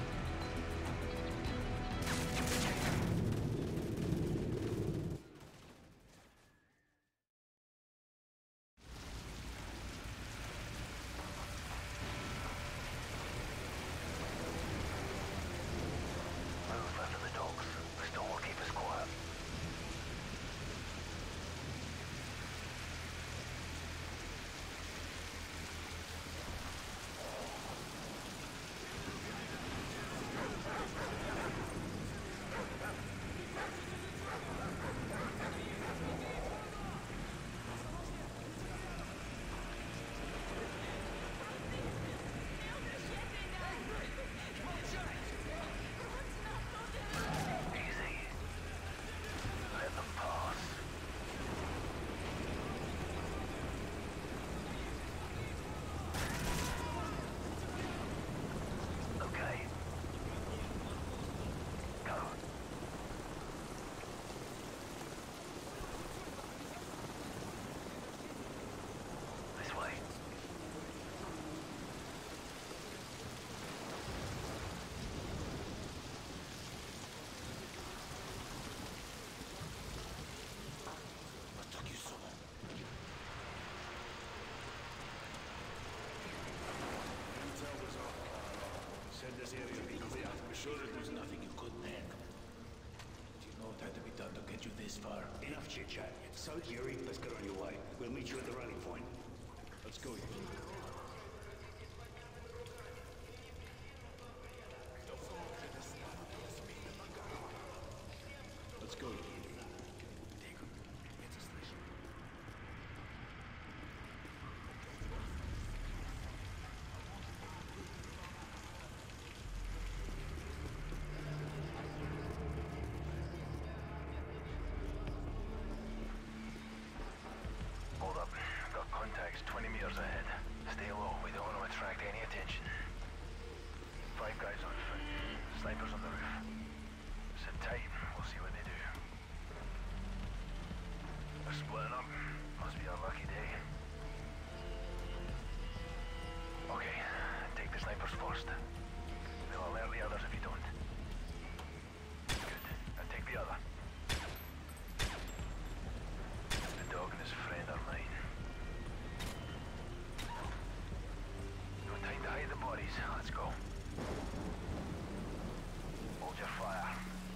Move under the docks. The storm will keep us quiet. Easy. Let them pass. Okay. Go. This way. What took you so long? Intel was off. Said this area would be clear. Be sure that there's nothing you couldn't handle. Do you know what had to be done to get you this far? Enough chit-chat. So, Yuri, let's get on your way. We'll meet you at the rally point. Let's go, Yuri. Let's go, Yuri. Hold up. Got contacts twenty meters ahead. Stay low. We don't want to attract any attention. Five guys on foot. Snipers on the roof. Sit tight. We'll see what they do. They're splitting up. Must be a lucky day. Okay. Take the snipers first. They'll alert the others if you don't. Good. And take the other. The dog and his friend are mine. No time to hide the bodies. Let's go. Hold your fire.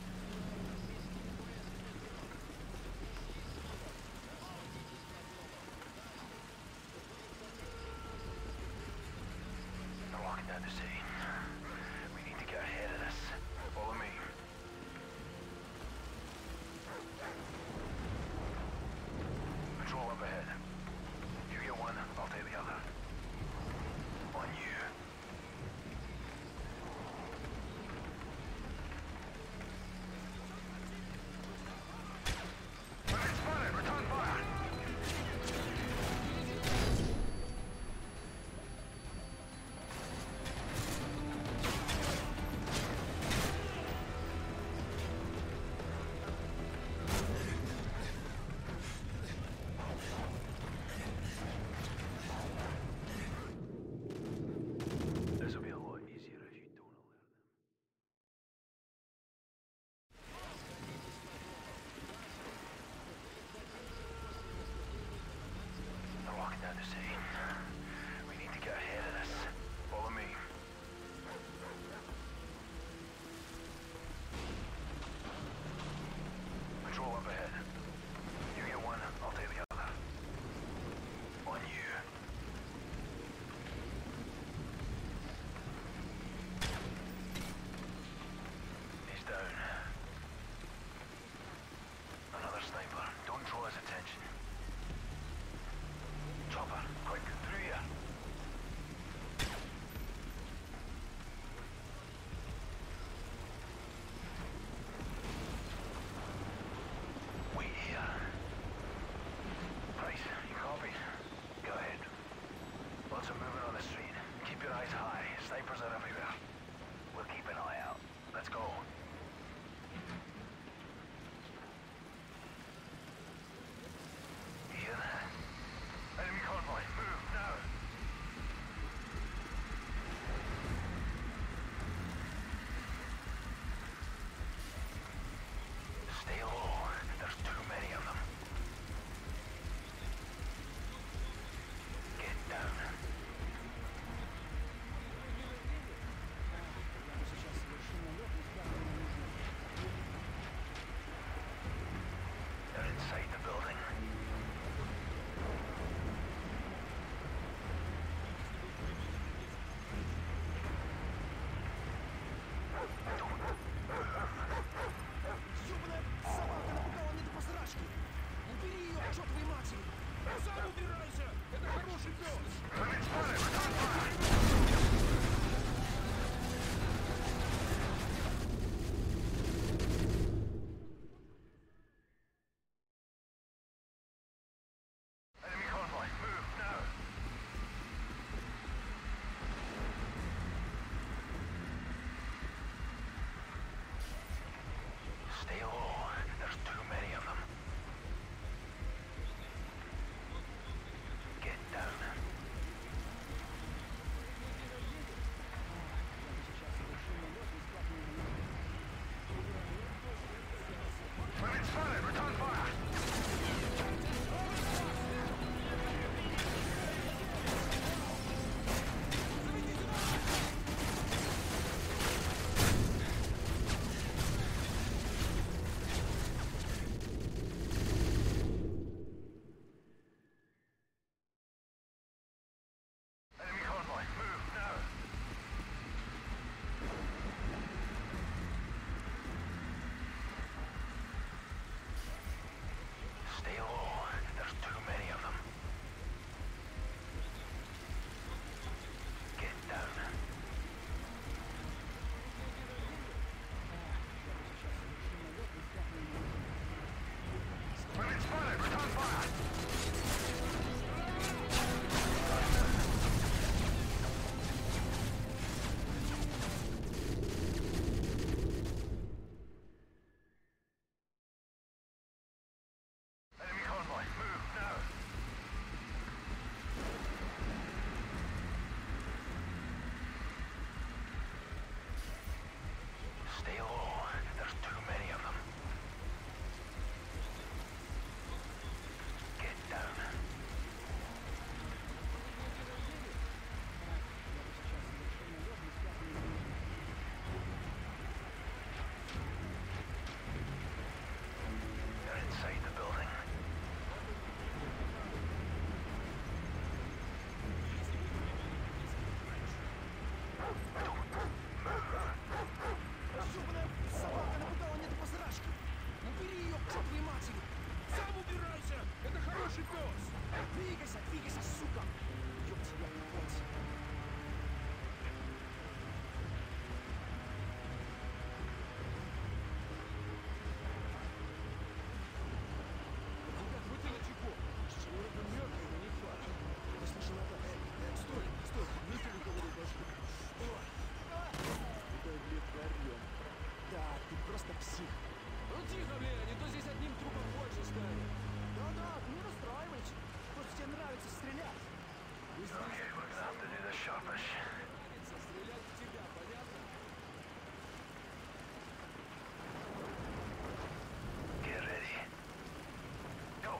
They're walking down the city. We need to get ahead of this. Follow me. Patrol up ahead. You get one, I'll take the other. On you. Lots of movement on the street. Keep your eyes high. Snipers are everywhere. We'll keep an eye out. Let's go. Hear that? Enemy convoy. Move now. Stay low. There's too many of them. Get down. They're inside the building. Ёбаная собака напугала мне до посрачки! Убери ее, к чертовой матери! Сам убирайся! Это хороший пес! Enemy convoy. Move now. Stay low. There's too many of them. Get down. Women spotted. Return fire. Enemy convoy. Move now. Stay low. There's too many of them. Get down. Women spotted. Return fire. Enemy convoy. Move now. Stay low. There's too many of them. Get down. They're inside the building. Ёбаная собака напугала мне до посрачки! Убери ее, к чертовой матери! Сам убирайся! Это хороший пес! Двигайся, двигайся, сука! Ёб тебя, вот! Ребят, будьте начеку! Человека мертвый, но не факт. Я слышал это. Стой, стой, нет никого не дождь. Удовлетворен. Да, ты просто псих. Ну тихо, бля, не то здесь одним трупом больше станет. Да-да, не расстраивайся. Просто тебе нравится стрелять. Okay, we're gonna have to do the sharpish. Нравится стрелять в тебя, понятно? Get ready. Go.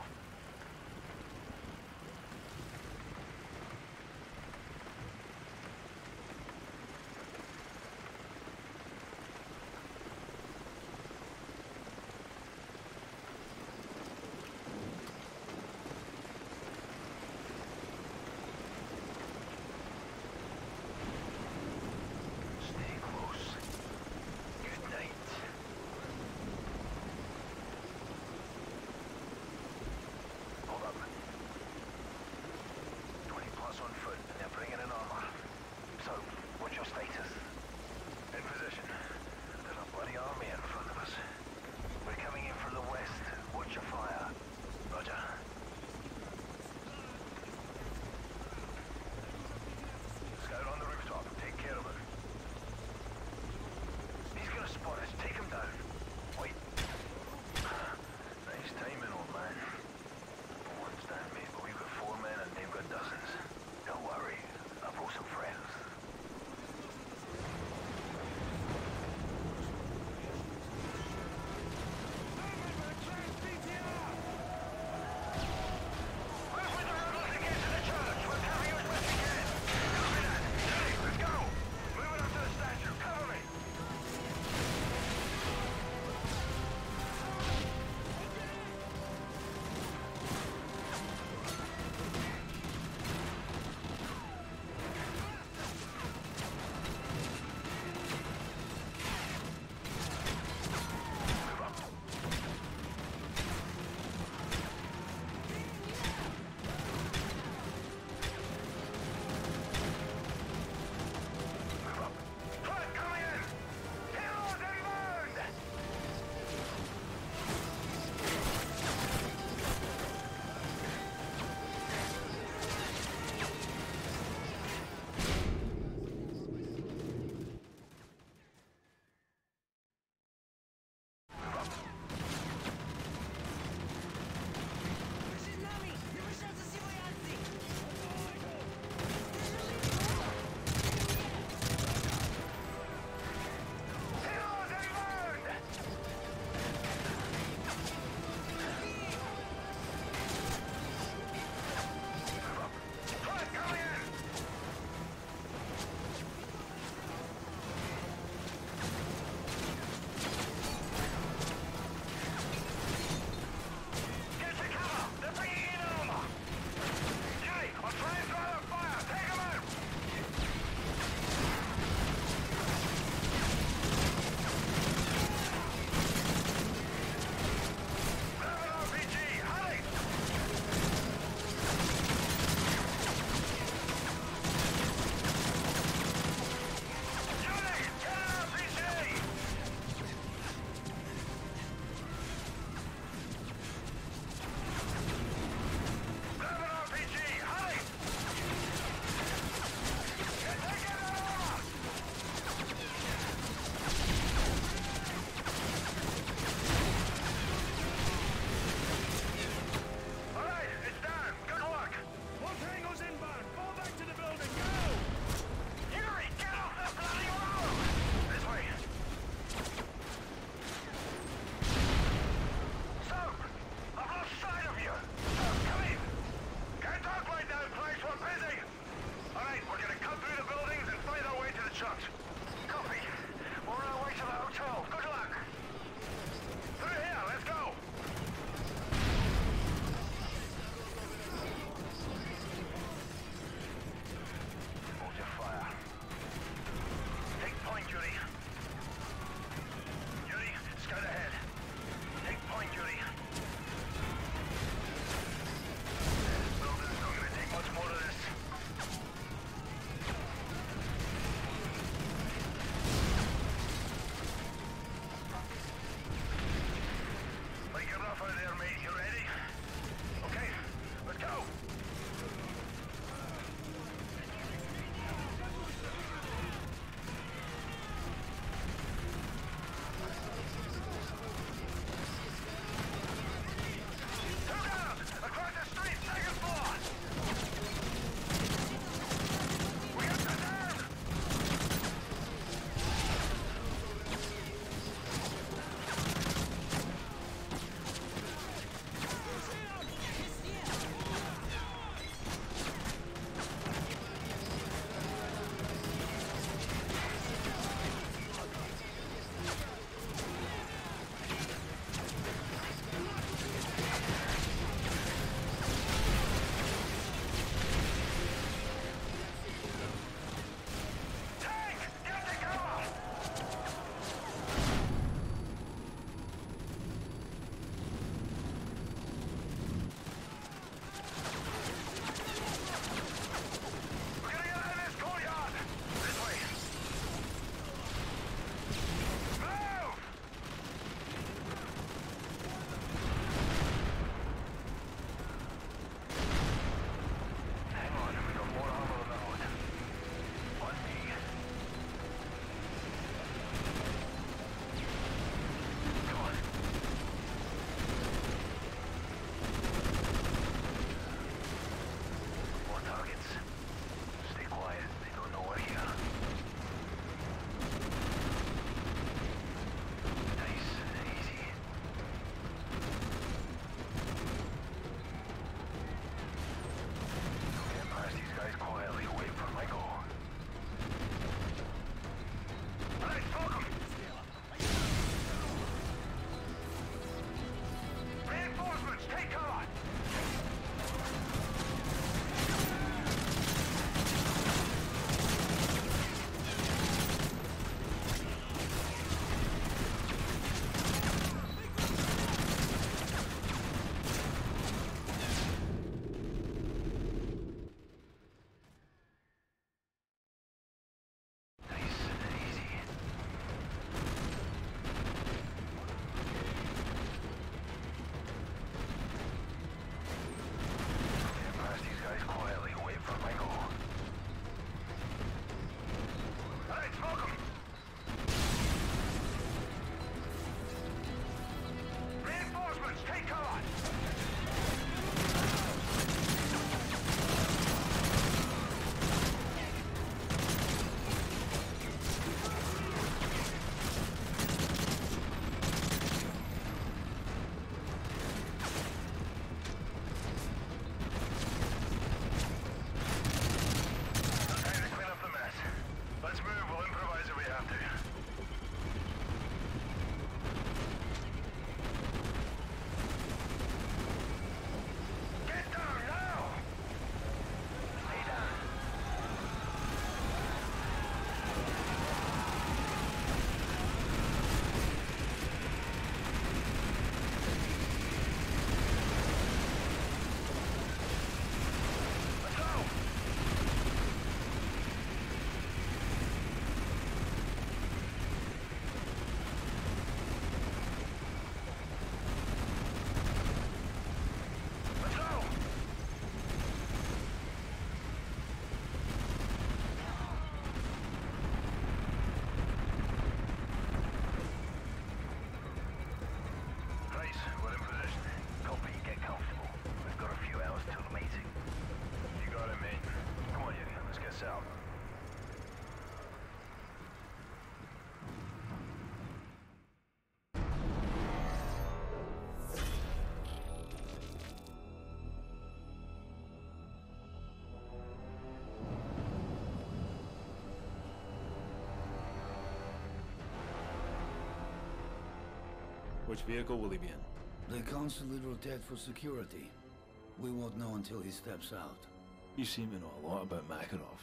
Which vehicle will he be in? They constantly rotate for security. We won't know until he steps out. You seem to know a lot about Makarov.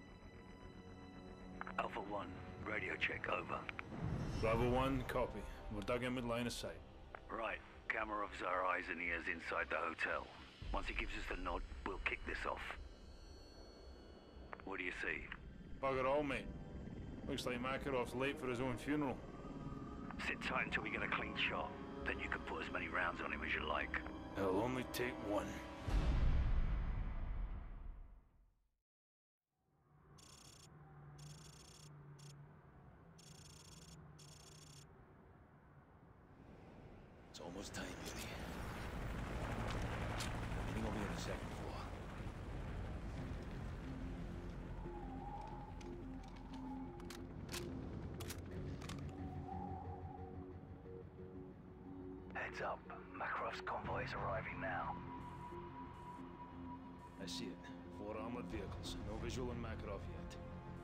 Alpha one, radio check over. Bravo one, copy. We're dug in with line of sight. Right. Kamarov's our eyes and ears inside the hotel. Once he gives us the nod, we'll kick this off. What do you see? Bugger all, mate. Looks like Makarov's late for his own funeral. Sit tight until we get a clean shot. Then you can put as many rounds on him as you like. It'll only take one. It's almost time, Yuri. Meeting over here on the second floor. Heads up. Makarov's convoy is arriving now. I see it. Four armored vehicles. No visual on Makarov yet.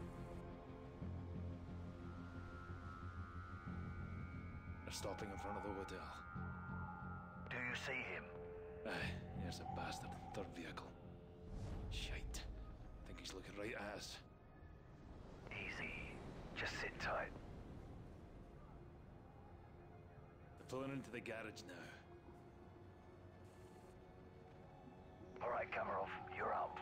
They're stopping in front of the hotel. Do you see him? Aye, there's a bastard. Third vehicle. Shite. Think he's looking right at us. Easy. Just sit tight. They're pulling into the garage now. All right, Kamarov, you're up.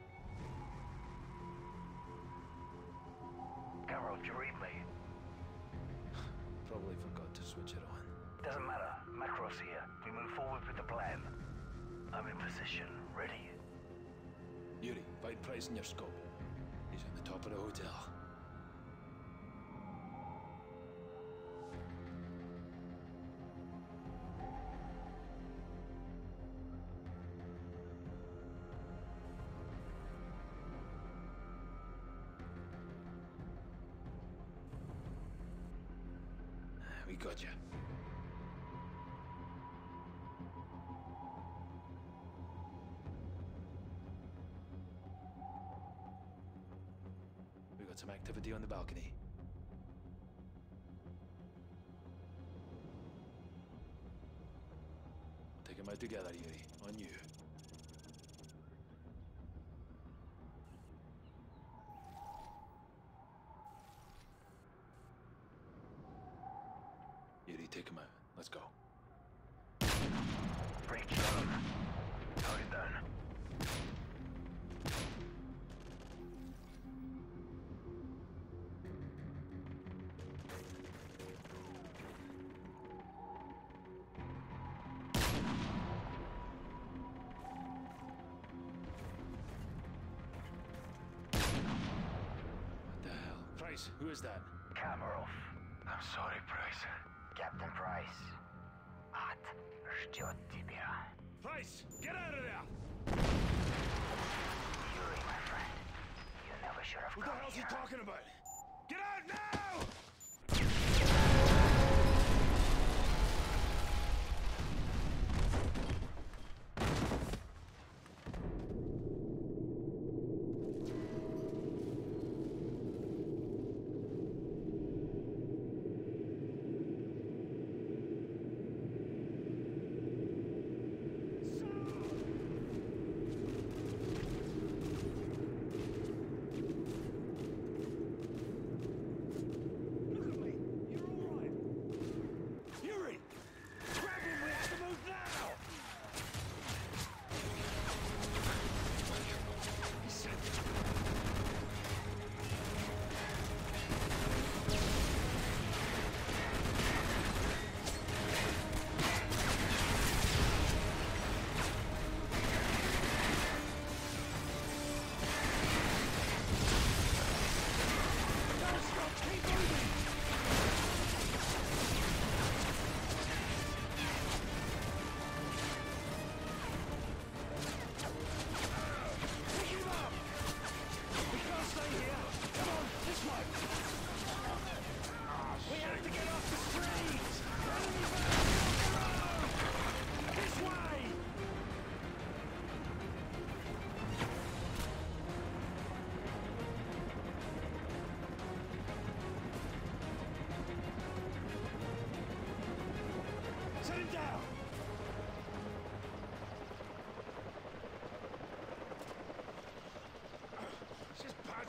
Kamarov, do you read me? Probably forgot to switch it on. Doesn't matter. Makarov's here. We move forward with the plan. I'm in position, ready. Yuri, find Price in your scope. He's at the top of the hotel. We got you. We got some activity on the balcony. Take them out together, Yuri. On you. Yuri, take him out. Let's go. Breach on. Hold it down. What the hell? Price, who is that? Kamarov. I'm sorry, Price. Captain Price. Ад ждет тебя. Price, get out of there! Yuri, my friend. You never should have Who come the hell's he here. talking about? Get out now!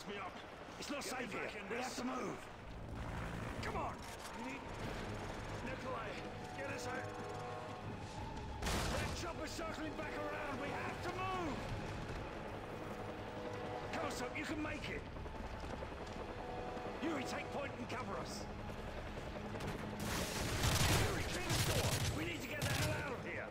me up. It's not safe here. We have to move. Come on. We need... Nikolai, get us out. That chopper's circling back around. We have to move. Kosob, you can make it. Yuri, take point and cover us. Yuri, clear the door. We need to get the hell out of here.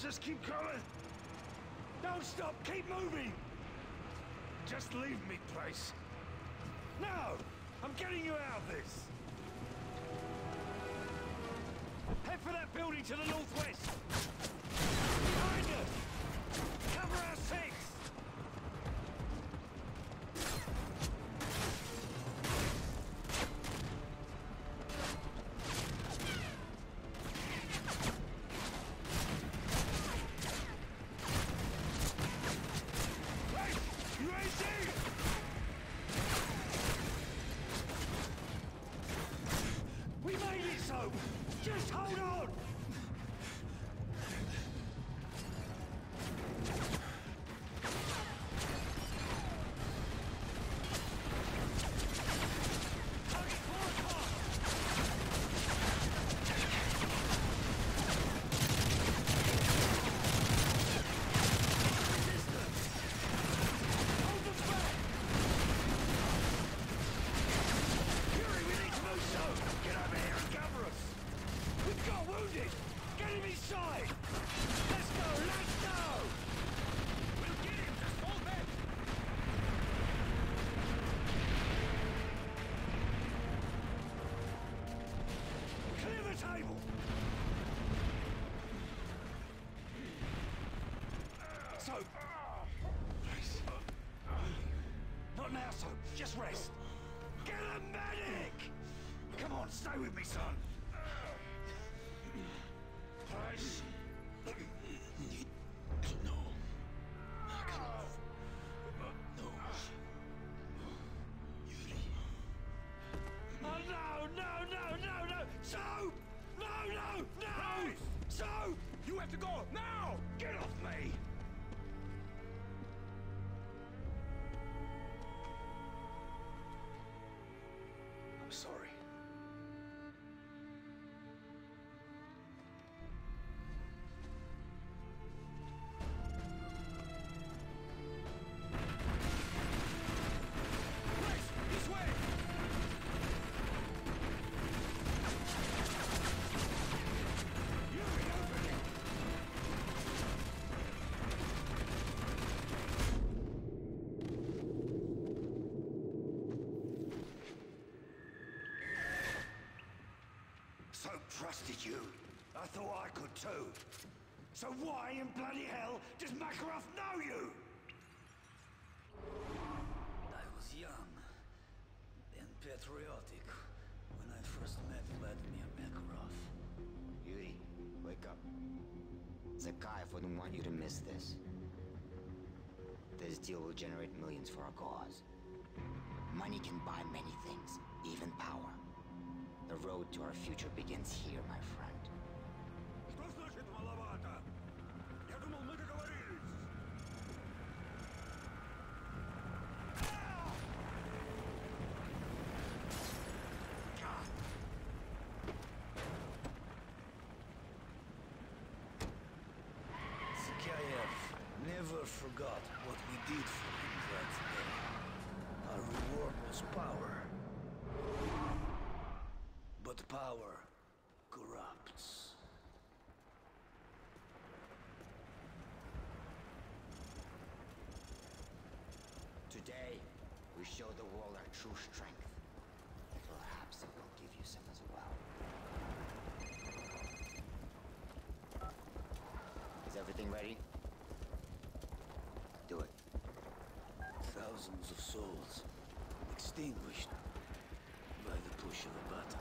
just keep coming. Don't stop, keep moving. Just leave me, Price. No! I'm getting you out of this. Head for that building to the northwest. Behind us! Cover our six! Just hold on! Table. So, please. Not now, so just rest. Get a medic! Come on, stay with me, son. Price. No. Makarov. No. Yuri. Oh, no, no, no, no, no! So! No, no, no! So! You have to go now! Get off me! I'm sorry. This way! So trusted you. I thought I could too. So why in bloody hell does Makarov know you? I was young and patriotic when I first met Vladimir Makarov. Yuri, wake up. Zakayev wouldn't want you to miss this. This deal will generate millions for our cause. Money can buy many things, even power. The road to our future begins here, my friend. Что значит маловато? Я думал, мы договорились. Zakayev never forgot what we did for him that day. Our reward was power. But power corrupts. Today, we show the world our true strength. Perhaps it will give you some as well. Is everything ready? Do it. Thousands of souls extinguished by the push of a button.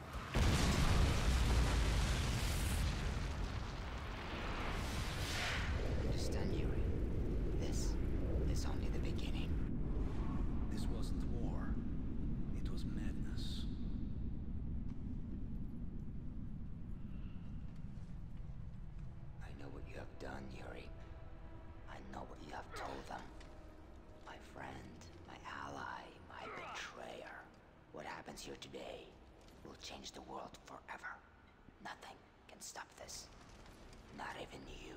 Understand, Yuri? This is only the beginning. This wasn't war. It was madness. I know what you have done, Yuri. I know what you have told them. My friend, my ally, my betrayer. What happens here today will change the world forever. Nothing can stop this. Not even you.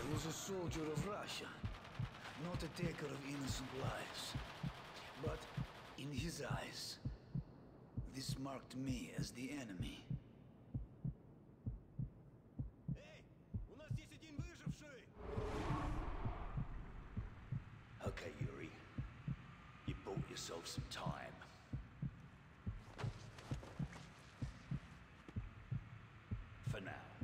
was a soldier of Russia, not a taker of innocent lives. But in his eyes, this marked me as the enemy. Okay, Yuri. You bought yourself some time. For now.